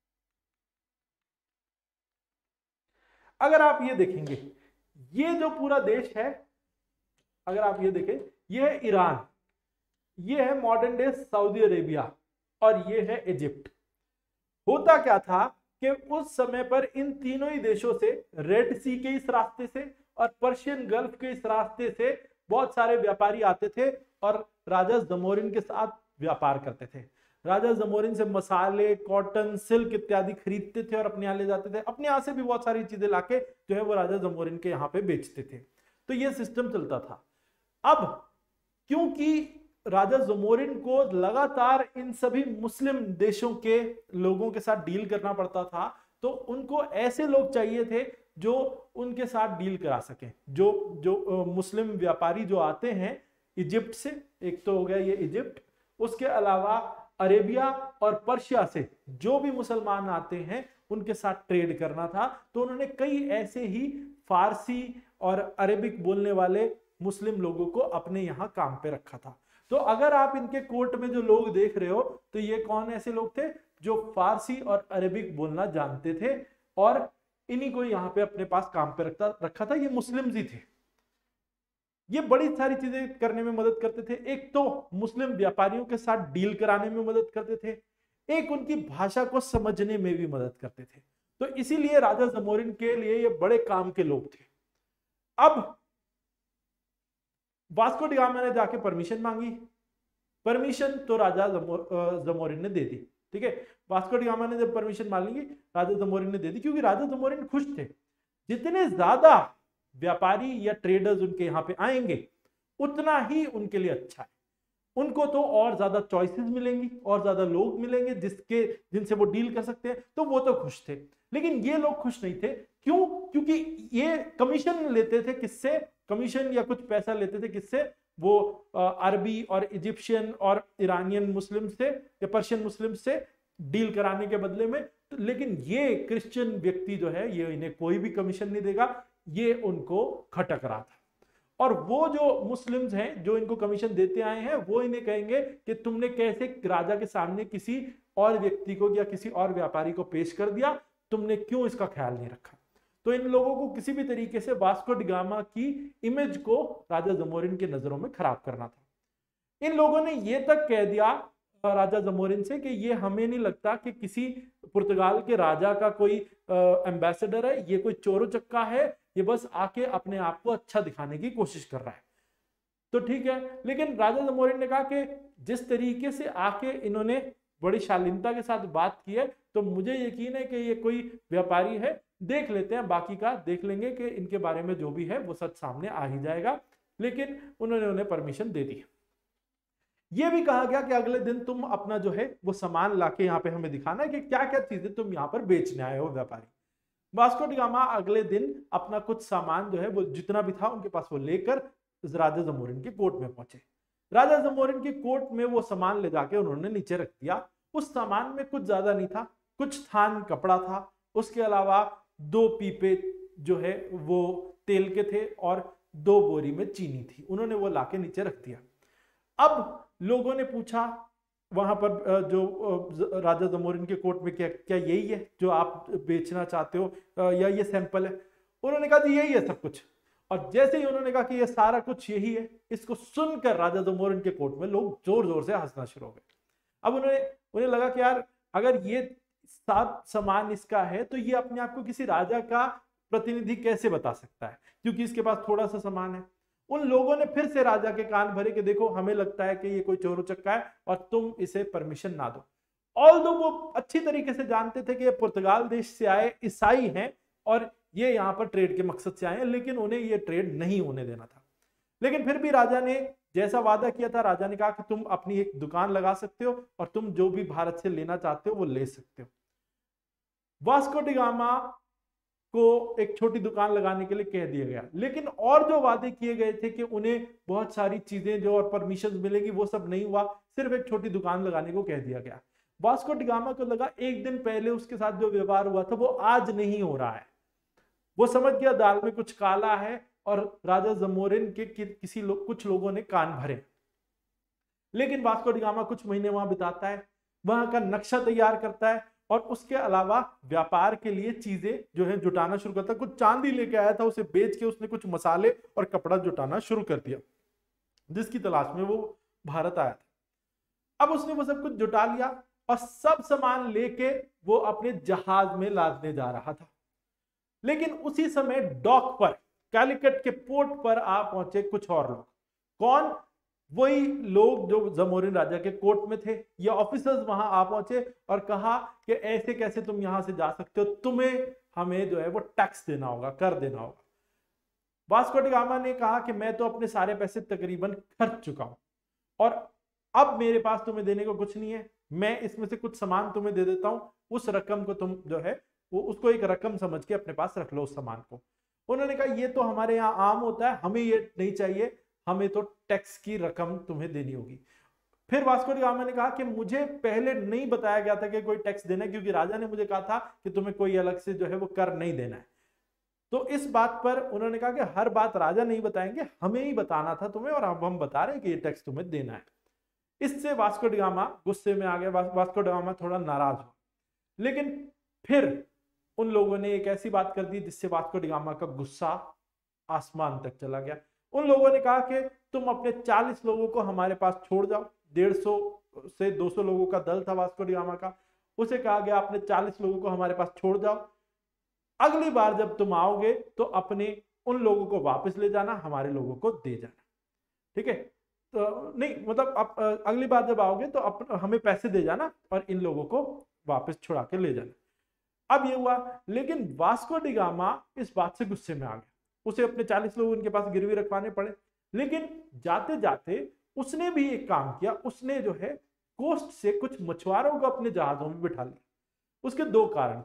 अगर आप ये देखेंगे, ये जो पूरा देश है, अगर आप ये देखें, ये है ईरान, ये है मॉडर्न डे सऊदी अरेबिया और ये है इजिप्ट। होता क्या था कि उस समय पर इन तीनों ही देशों से, रेड सी के इस रास्ते से और पर्शियन गल्फ के इस रास्ते से बहुत सारे व्यापारी आते थे और राजा जमोरिन के साथ व्यापार करते थे। राजा जमोरिन से मसाले, कॉटन, सिल्क इत्यादि खरीदते थे और अपने यहाँ ले जाते थे। अपने यहाँ से भी बहुत सारी चीजें लाके जो है वो राजा जमोरिन के यहाँ पे बेचते थे। तो ये सिस्टम चलता था। अब क्योंकि राजा जमोरिन को लगातार इन सभी मुस्लिम देशों के लोगों के साथ डील करना पड़ता था, तो उनको ऐसे लोग चाहिए थे जो उनके साथ डील करा सकें। जो जो मुस्लिम व्यापारी जो आते हैं इजिप्ट से, एक तो हो गया ये इजिप्ट, उसके अलावा अरेबिया और पर्शिया से जो भी मुसलमान आते हैं उनके साथ ट्रेड करना था। तो उन्होंने कई ऐसे ही फारसी और अरेबिक बोलने वाले मुस्लिम लोगों को अपने यहाँ काम पे रखा था। तो अगर आप इनके कोर्ट में जो लोग देख रहे हो, तो ये कौन ऐसे लोग थे जो फारसी और अरेबिक बोलना जानते थे और इन्हीं को यहाँ पे अपने पास काम पे रखता रखा था। ये मुस्लिम्स ही थे। ये बड़ी सारी चीजें करने में मदद करते थे। एक तो मुस्लिम व्यापारियों के साथ डील कराने में मदद करते थे, एक उनकी भाषा को समझने में भी मदद करते थे। तो इसीलिए राजा जमोरिन के लिए ये बड़े काम के लोग थे। अब वास्को डी गामा ने जाके परमिशन मांगी। परमिशन तो राजा जमोरिन ने दे दी। ठीक है, वास्को डी गामा ने जब परमिशन मांगी, राजा जमोरिन ने दे दी, क्योंकि राजा जमोरिन खुश थे। जितने ज्यादा व्यापारी या ट्रेडर्स उनके यहाँ पे आएंगे उतना ही उनके लिए अच्छा है। उनको तो और ज्यादा चॉइसेस मिलेंगी और ज्यादा लोग मिलेंगे जिसके जिनसे वो डील कर सकते हैं, तो वो तो खुश थे। लेकिन ये लोग खुश नहीं थे। क्यों? क्योंकि ये कमीशन लेते थे। किससे? कमीशन या कुछ पैसा लेते थे। किससे? वो अरबी और इजिप्शियन और ईरानियन मुस्लिम से या पर्शियन मुस्लिम से डील कराने के बदले में। तो लेकिन ये क्रिश्चियन व्यक्ति जो है ये इन्हें कोई भी कमीशन नहीं देगा, ये उनको खटक रहा था। और वो जो मुस्लिम्स हैं जो इनको कमीशन देते आए हैं, वो इन्हें कहेंगे कि तुमने कैसे राजा के सामने किसी और व्यक्ति को या किसी और व्यापारी को पेश कर दिया, तुमने क्यों इसका ख्याल नहीं रखा। तो इन लोगों को किसी भी तरीके से वास्को डी गामा की इमेज को राजा जमोरिन की नजरों में खराब करना था। इन लोगों ने ये तक कह दिया राजा जमोरिन से कि ये हमें नहीं लगता कि किसी पुर्तगाल के राजा का कोई एम्बेसडर है, ये कोई चोरो चक्का है, ये बस आके अपने आप को अच्छा दिखाने की कोशिश कर रहा है। तो ठीक है, लेकिन राजा जमोरिन ने कहा कि जिस तरीके से आके इन्होंने बड़ी शालीनता के साथ बात की है, तो मुझे यकीन है कि ये कोई व्यापारी है। देख लेते हैं, बाकी का देख लेंगे कि इनके बारे में जो भी है वो सच सामने आ ही जाएगा। लेकिन उन्होंने उन्हें परमिशन दे दी। ये भी कहा गया कि अगले दिन तुम अपना जो है वो सामान लाके यहाँ पे हमें दिखाना है कि क्या क्या चीजें तुम यहाँ पर बेचने आए हो व्यापारी। वास्को डी गामा अगले दिन अपना कुछ सामान जो है वो जितना भी था उनके पास वो लेकर राजा जमोरिन के कोर्ट में पहुंचे। राजा जमोरिन के कोर्ट में वो सामान ले जाके उन्होंने नीचे रख दिया। उस सामान में कुछ ज्यादा नहीं था, कुछ थान कपड़ा था, उसके अलावा दो पीपे जो है वो तेल के थे और दो बोरी में चीनी थी। उन्होंने वो लाके नीचे रख दिया। अब लोगों ने पूछा वहां पर जो राजा जमोरिन के कोर्ट में, क्या क्या यही है जो आप बेचना चाहते हो या ये सैंपल है? उन्होंने कहा जी यही है सब कुछ। और जैसे ही उन्होंने कहा कि ये सारा कुछ यही है, इसको सुनकर राजा जमोरिन के कोर्ट में लोग जोर जोर से हंसना शुरू हो गए। अब उन्हें उन्हें लगा कि यार अगर ये सब सामान इसका है तो ये अपने आप को किसी राजा का प्रतिनिधि कैसे बता सकता है, क्योंकि इसके पास थोड़ा सा सामान है। उन लोगों ने फिर से राजा के कान भरे कि देखो हमें लगता है कि ये कोई चोर उचक्का है और तुम इसे परमिशन ना दो। ऑल्दो वो अच्छी तरीके से जानते थे कि ये पुर्तगाल देश से आए ईसाई हैं और ये यहाँ पर ट्रेड के मकसद से आए हैं, लेकिन उन्हें ये ट्रेड नहीं होने देना था। लेकिन फिर भी राजा ने जैसा वादा किया था, राजा ने कहा कि तुम अपनी एक दुकान लगा सकते हो और तुम जो भी भारत से लेना चाहते हो वो ले सकते हो। वास्को डी गामा को एक छोटी दुकान लगाने के लिए कह दिया गया, लेकिन और जो वादे किए गए थे कि उन्हें बहुत सारी चीजें जो और परमिशन मिलेगी वो सब नहीं हुआ, सिर्फ एक छोटी दुकान लगाने को कह दिया गया। वास्को डी गामा को लगा एक दिन पहले उसके साथ जो व्यवहार हुआ था वो आज नहीं हो रहा है। वो समझ गया दाल में कुछ काला है और राजा जमोरिन के कि, किसी लो, कुछ लोगों ने कान भरे। लेकिन वास्को डी गामा कुछ महीने वहां बिताता है, वहां का नक्शा तैयार करता है और उसके अलावा व्यापार के लिए चीजें जो है जुटाना शुरू करता है। कुछ चांदी लेके आया था, उसे बेच के उसने कुछ मसाले और कपड़ा जुटाना शुरू कर दिया, जिसकी तलाश में वो भारत आया था। अब उसने वो सब कुछ जुटा लिया और सब सामान लेके वो अपने जहाज में लादने जा रहा था। लेकिन उसी समय डॉक पर, कैलिकट के पोर्ट पर आ पहुंचे कुछ और लोग। कौन? वही लोग जो जमोरिन राजा के कोर्ट में थे। ये ऑफिसर्स वहां आ पहुंचे और कहा कि ऐसे कैसे तुम यहां से जा सकते हो, तुम्हें हमें जो है वो टैक्स देना होगा, कर देना होगा। वास्को डी गामा ने कहा कि मैं तो अपने सारे पैसे तकरीबन खर्च चुका हूं और अब मेरे पास तुम्हें देने को कुछ नहीं है, मैं इसमें से कुछ सामान तुम्हें दे देता हूं, उस रकम को तुम जो है वो उसको एक रकम समझ के अपने पास रख लो उस सामान को। उन्होंने कहा ये तो हमारे यहाँ आम होता है, हमें ये नहीं चाहिए, हमें तो टैक्स की रकम तुम्हें देनी होगी। फिर वास्को डी गामा ने कहा कि मुझे पहले नहीं बताया गया था कि कोई टैक्स देना है, क्योंकि राजा ने मुझे कहा था कि तुम्हें कोई अलग से जो है वो कर नहीं देना है। तो इस बात पर उन्होंने कहा कि हर बात राजा नहीं बताएंगे, हमें ही बताना था तुम्हें और अब हम बता रहे हैं कि ये टैक्स तुम्हें देना है। इससे वास्को डी गामा गुस्से में आ गया, वास्को डी गामा थोड़ा नाराज हुआ। लेकिन फिर उन लोगों ने एक ऐसी बात कर दी जिससे वास्को डी गामा का गुस्सा आसमान तक चला गया। उन लोगों ने कहा कि तुम अपने चालीस लोगों को हमारे पास छोड़ जाओ। डेढ़ सौ से दो सौ लोगों का दल था वास्को डी गामा का। उसे कहा गया अपने चालीस लोगों को हमारे पास छोड़ जाओ, अगली बार जब तुम आओगे तो अपने उन लोगों को वापस ले जाना, हमारे लोगों को दे जाना, ठीक है? तो नहीं मतलब आप अगली बार जब आओगे तो अप, हमें पैसे दे जाना और इन लोगों को वापस छुड़ा के ले जाना। अब ये हुआ, लेकिन वास्को डी गामा इस बात से गुस्से में आ गया। उसे अपने चालीस लोग उनके पास गिरवी रखवाने पड़े। लेकिन जाते जाते उसने भी एक काम किया, उसने जो है कोस्ट से कुछ मछुआरों को अपने जहाजों में बिठा लिया। उसके दो कारण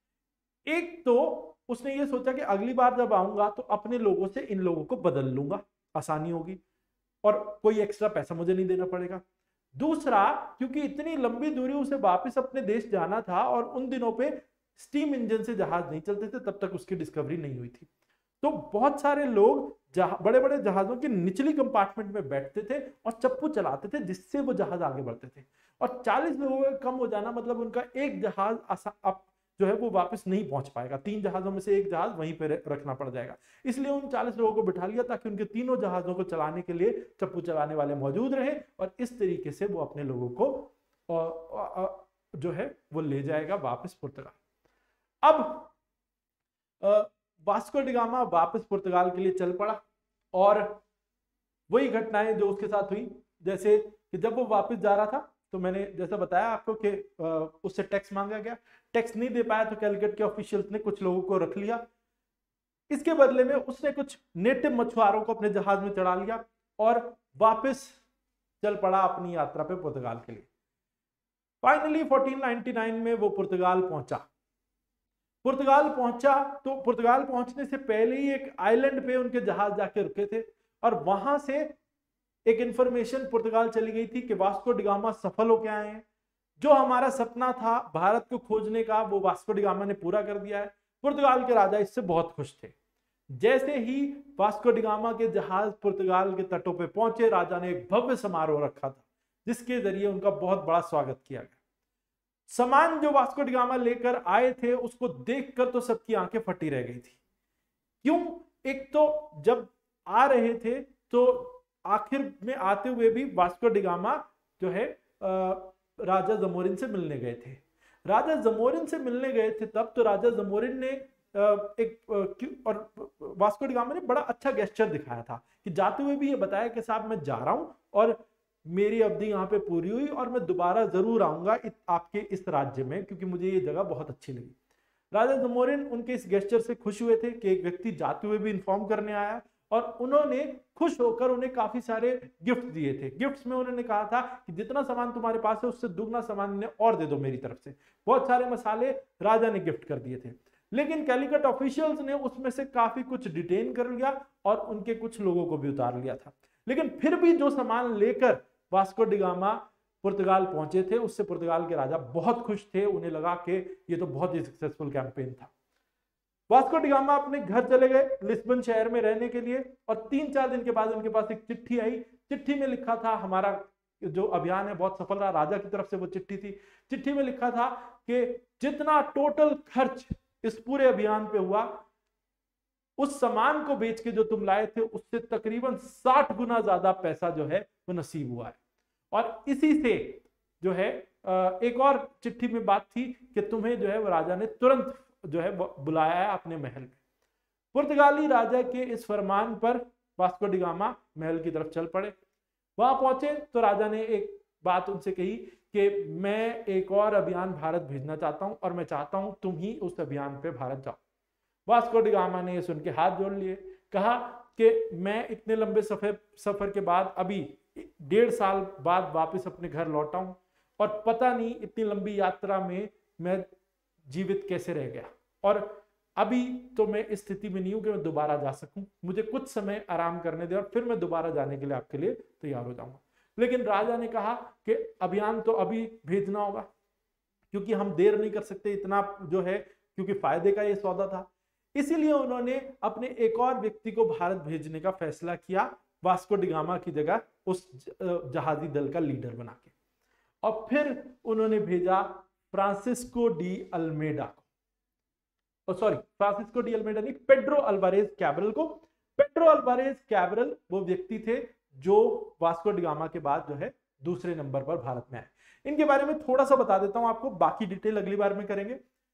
थे। एक तो उसने ये सोचा कि अगली बार जब आऊंगा तो अपने लोगों से इन लोगों को बदल लूंगा, आसानी होगी और कोई एक्स्ट्रा पैसा मुझे नहीं देना पड़ेगा। दूसरा, क्योंकि इतनी लंबी दूरी उसे वापस अपने देश जाना था और उन दिनों पे स्टीम इंजन से जहाज नहीं चलते थे, तब तक उसकी डिस्कवरी नहीं हुई थी। तो बहुत सारे लोग बड़े बड़े जहाजों की निचली कंपार्टमेंट में बैठते थे और चप्पू चलाते थे, जिससे वो जहाज आगे बढ़ते थे। और चालीस लोगों का कम हो जाना मतलब उनका एक जहाज अब जो है वो वापस नहीं पहुंच पाएगा, तीन जहाजों में से एक जहाज वहीं पे रखना पड़ जाएगा। इसलिए उन चालीस लोगों को बिठा लिया ताकि उनके तीनों जहाजों को चलाने के लिए चप्पू चलाने वाले मौजूद रहे और इस तरीके से वो अपने लोगों को जो है वो ले जाएगा वापस पुर्तगाल। अब वास्को डी गामा वापस पुर्तगाल के लिए चल पड़ा और वही घटनाएं जो उसके साथ हुई, जैसे कि जब वो वापस जा रहा था तो मैंने जैसा बताया आपको कि उससे टैक्स मांगा गया, टैक्स नहीं दे पाया तो कैलकट के ऑफिशियल्स ने कुछ लोगों को रख लिया। इसके बदले में उसने कुछ नेटिव मछुआरों को अपने जहाज में चढ़ा लिया और वापस चल पड़ा अपनी यात्रा पे पुर्तगाल के लिए। फाइनली फोर्टीन नाइंटी नाइन में वो पुर्तगाल पहुंचा। पुर्तगाल पहुंचा तो पुर्तगाल पहुंचने से पहले ही एक आइलैंड पे उनके जहाज जाके रुके थे। और वहां से एक इंफॉर्मेशन पुर्तगाल चली गई थी कि वास्को डी गामा सफल होकर आए हैं। जो हमारा सपना था भारत को खोजने का, वो वास्को डी गामा ने पूरा कर दिया है। पुर्तगाल के राजा इससे बहुत खुश थे। जैसे ही वास्को डी गामा के जहाज पुर्तगाल के तटों पे पहुंचे, राजा ने एक भव्य समारोह रखा था जिसके जरिए उनका बहुत बड़ा स्वागत किया गया। सामान जो वास्को डी गामा लेकर आए थे उसको देखकर तो सबकी आंखें फटी रह गई थी। क्यों? एक तो जब आ रहे थे तो आखिर में आते हुए भी वास्को डी गामा जो है राजा जमोरिन से मिलने गए थे। राजा जमोरिन से मिलने गए थे तब तो राजा जमोरिन ने एक और वास्को डी गामा ने बड़ा अच्छा गेस्चर दिखाया था कि जाते हुए भी ये बताया कि साहब मैं जा रहा हूं और मेरी अवधि यहाँ पे पूरी हुई और मैं दोबारा जरूर आऊंगा आपके इस राज्य में, क्योंकि मुझे ये जगह बहुत अच्छी लगी। राजा जमोरिन उनके इस गेस्चर से खुश हुए थे कि एक व्यक्ति जाते हुए भी इन्फॉर्म करने आया, और उन्होंने खुश होकर उन्हें काफी सारे गिफ्ट दिए थे। गिफ्ट्स में उन्होंने कहा था कि जितना सामान तुम्हारे पास है उससे दुगना सामान इन्हें और दे दो मेरी तरफ से। बहुत सारे मसाले राजा ने गिफ्ट कर दिए थे, लेकिन कैलिकट ऑफिशियल्स ने उसमें से काफी कुछ डिटेन कर लिया और उनके कुछ लोगों को भी उतार लिया था। लेकिन फिर भी जो सामान लेकर वास्को डी गामा पुर्तगाल पहुंचे थे उससे पुर्तगाल के राजा बहुत खुश थे। उन्हें लगा कि ये तो बहुत ही सक्सेसफुल कैंपेन था। वास्को डी गामा अपने घर चले गए लिस्बन शहर में रहने के लिए, और तीन चार दिन के बाद उनके पास एक चिट्ठी आई। चिट्ठी में लिखा था हमारा जो अभियान है बहुत सफल रहा। राजा की तरफ से वो चिट्ठी थी। चिट्ठी में लिखा था कि जितना टोटल खर्च इस पूरे अभियान पे हुआ उस सामान को बेच के जो तुम लाए थे उससे तकरीबन साठ गुना ज्यादा पैसा जो है वो नसीब हुआ है। और इसी से जो है एक और चिट्ठी में बात थी कि तुम्हें जो है वो राजा ने तुरंत जो है बुलाया है अपने महल में। पुर्तगाली राजा के इस फरमान पर वास्को डी गामा महल की तरफ चल पड़े। वहां पहुंचे तो राजा ने एक बात उनसे कही कि मैं एक और अभियान भारत भेजना चाहता हूं और मैं चाहता हूं तुम ही उस अभियान पे भारत जाओ। वास्को डी गामा ने सुन के हाथ जोड़ लिए, कहा कि मैं इतने लंबे सफर सफर के बाद अभी डेढ़ साल बाद वापस अपने घर लौटा हूं और पता नहीं इतनी लंबी यात्रा में मैं जीवित कैसे रह गया, और अभी तो मैं इस स्थिति में नहीं हूं कि मैं दोबारा जा सकूं। मुझे कुछ समय आराम करने दे और फिर मैं दोबारा जाने के लिए आपके लिए तैयार हो जाऊंगा। लेकिन राजा ने कहा कि अभियान तो अभी भेजना होगा क्योंकि हम देर नहीं कर सकते इतना जो है, क्योंकि फायदे का ये सौदा था। इसीलिए उन्होंने अपने एक और व्यक्ति को भारत भेजने का फैसला किया, वास्को डी गामा की जगह उस जहाजी दल का लीडर बना के। और फिर उन्होंने भेजा फ्रांसिस्को डी अल्मेडा को, सॉरी फ्रांसिस्को डी अल्मेडा नहीं, पेड्रो अल्वारेज कैब्रल को। पेड्रो अल्वारेज कैब्रल वो व्यक्ति थे जो वास्को डी गामा के बाद जो है दूसरे नंबर पर भारत में आए। इनके बारे में थोड़ा सा बता देता हूं आपको, बाकी डिटेल अगली बार में करेंगे।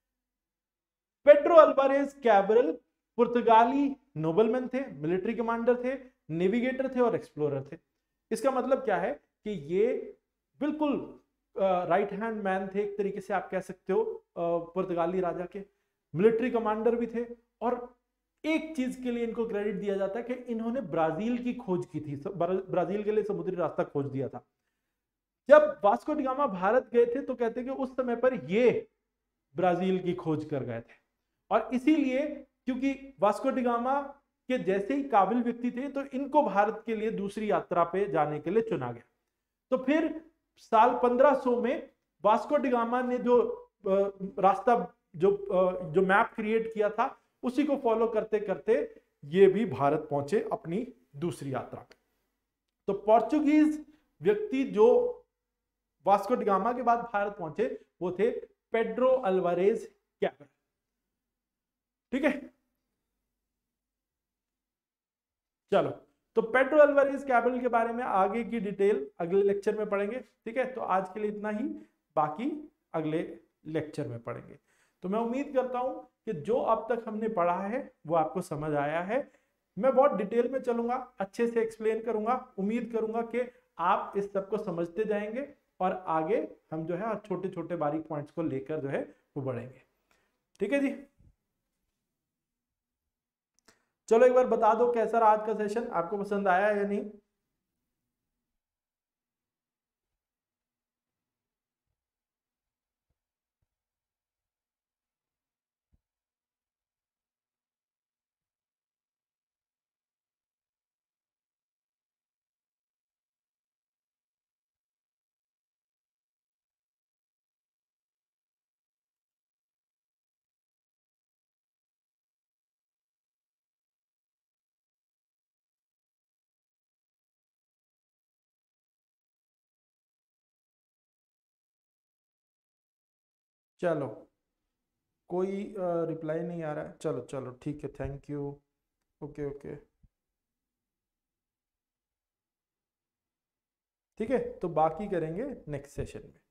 पेड्रो अल्वारेज कैब्रल पुर्तगाली नोबलमैन थे, मिलिट्री कमांडर थे, नेविगेटर थे और एक्सप्लोरर थे। इसका मतलब क्या है कि ये बिल्कुल राइट हैंड मैन थे, एक तरीके से आप कह सकते हो पुर्तगाली राजा के। मिलिट्री कमांडर भी थे, और एक चीज के लिए इनको क्रेडिट दिया जाता है कि इन्होंने ब्राजील की खोज की थी, ब्राजील के लिए समुद्री रास्ता खोज दिया था। जब वास्को डी गामा भारत गए थे तो कहते हैं कि उस समय पर ये ब्राजील की खोज कर गए थे, और इसीलिए क्योंकि वास्को डी गामा के जैसे ही काबिल व्यक्ति थे तो इनको भारत के लिए दूसरी यात्रा पे जाने के लिए चुना गया। तो फिर साल पंद्रह सौ में वास्को डी गामा ने जो रास्ता जो जो मैप क्रिएट किया था उसी को फॉलो करते करते ये भी भारत पहुंचे अपनी दूसरी यात्रा पे। तो पोर्चुगीज व्यक्ति जो वास्को डी गामा के बाद भारत पहुंचे वो थे पेड्रो अल्वारेज कैब्रल। ठीक है, चलो तो पेड्रो अल्वारेज कैब्रल के बारे में आगे की डिटेल अगले लेक्चर में पढ़ेंगे। ठीक है, तो आज के लिए इतना ही, बाकी अगले लेक्चर में पढ़ेंगे। तो मैं उम्मीद करता हूं कि जो अब तक हमने पढ़ा है वो आपको समझ आया है। मैं बहुत डिटेल में चलूंगा, अच्छे से एक्सप्लेन करूंगा। उम्मीद करूंगा कि आप इस सब को समझते जाएंगे और आगे हम जो है छोटे छोटे बारीक पॉइंट्स को लेकर जो है वो बढ़ेंगे। ठीक है जी, चलो एक बार बता दो कैसा रहा आज का सेशन, आपको पसंद आया या नहीं। चलो, कोई रिप्लाई नहीं आ रहा है। चलो चलो ठीक है, थैंक यू। ओके ओके, ठीक है, तो बाकी करेंगे नेक्स्ट सेशन में।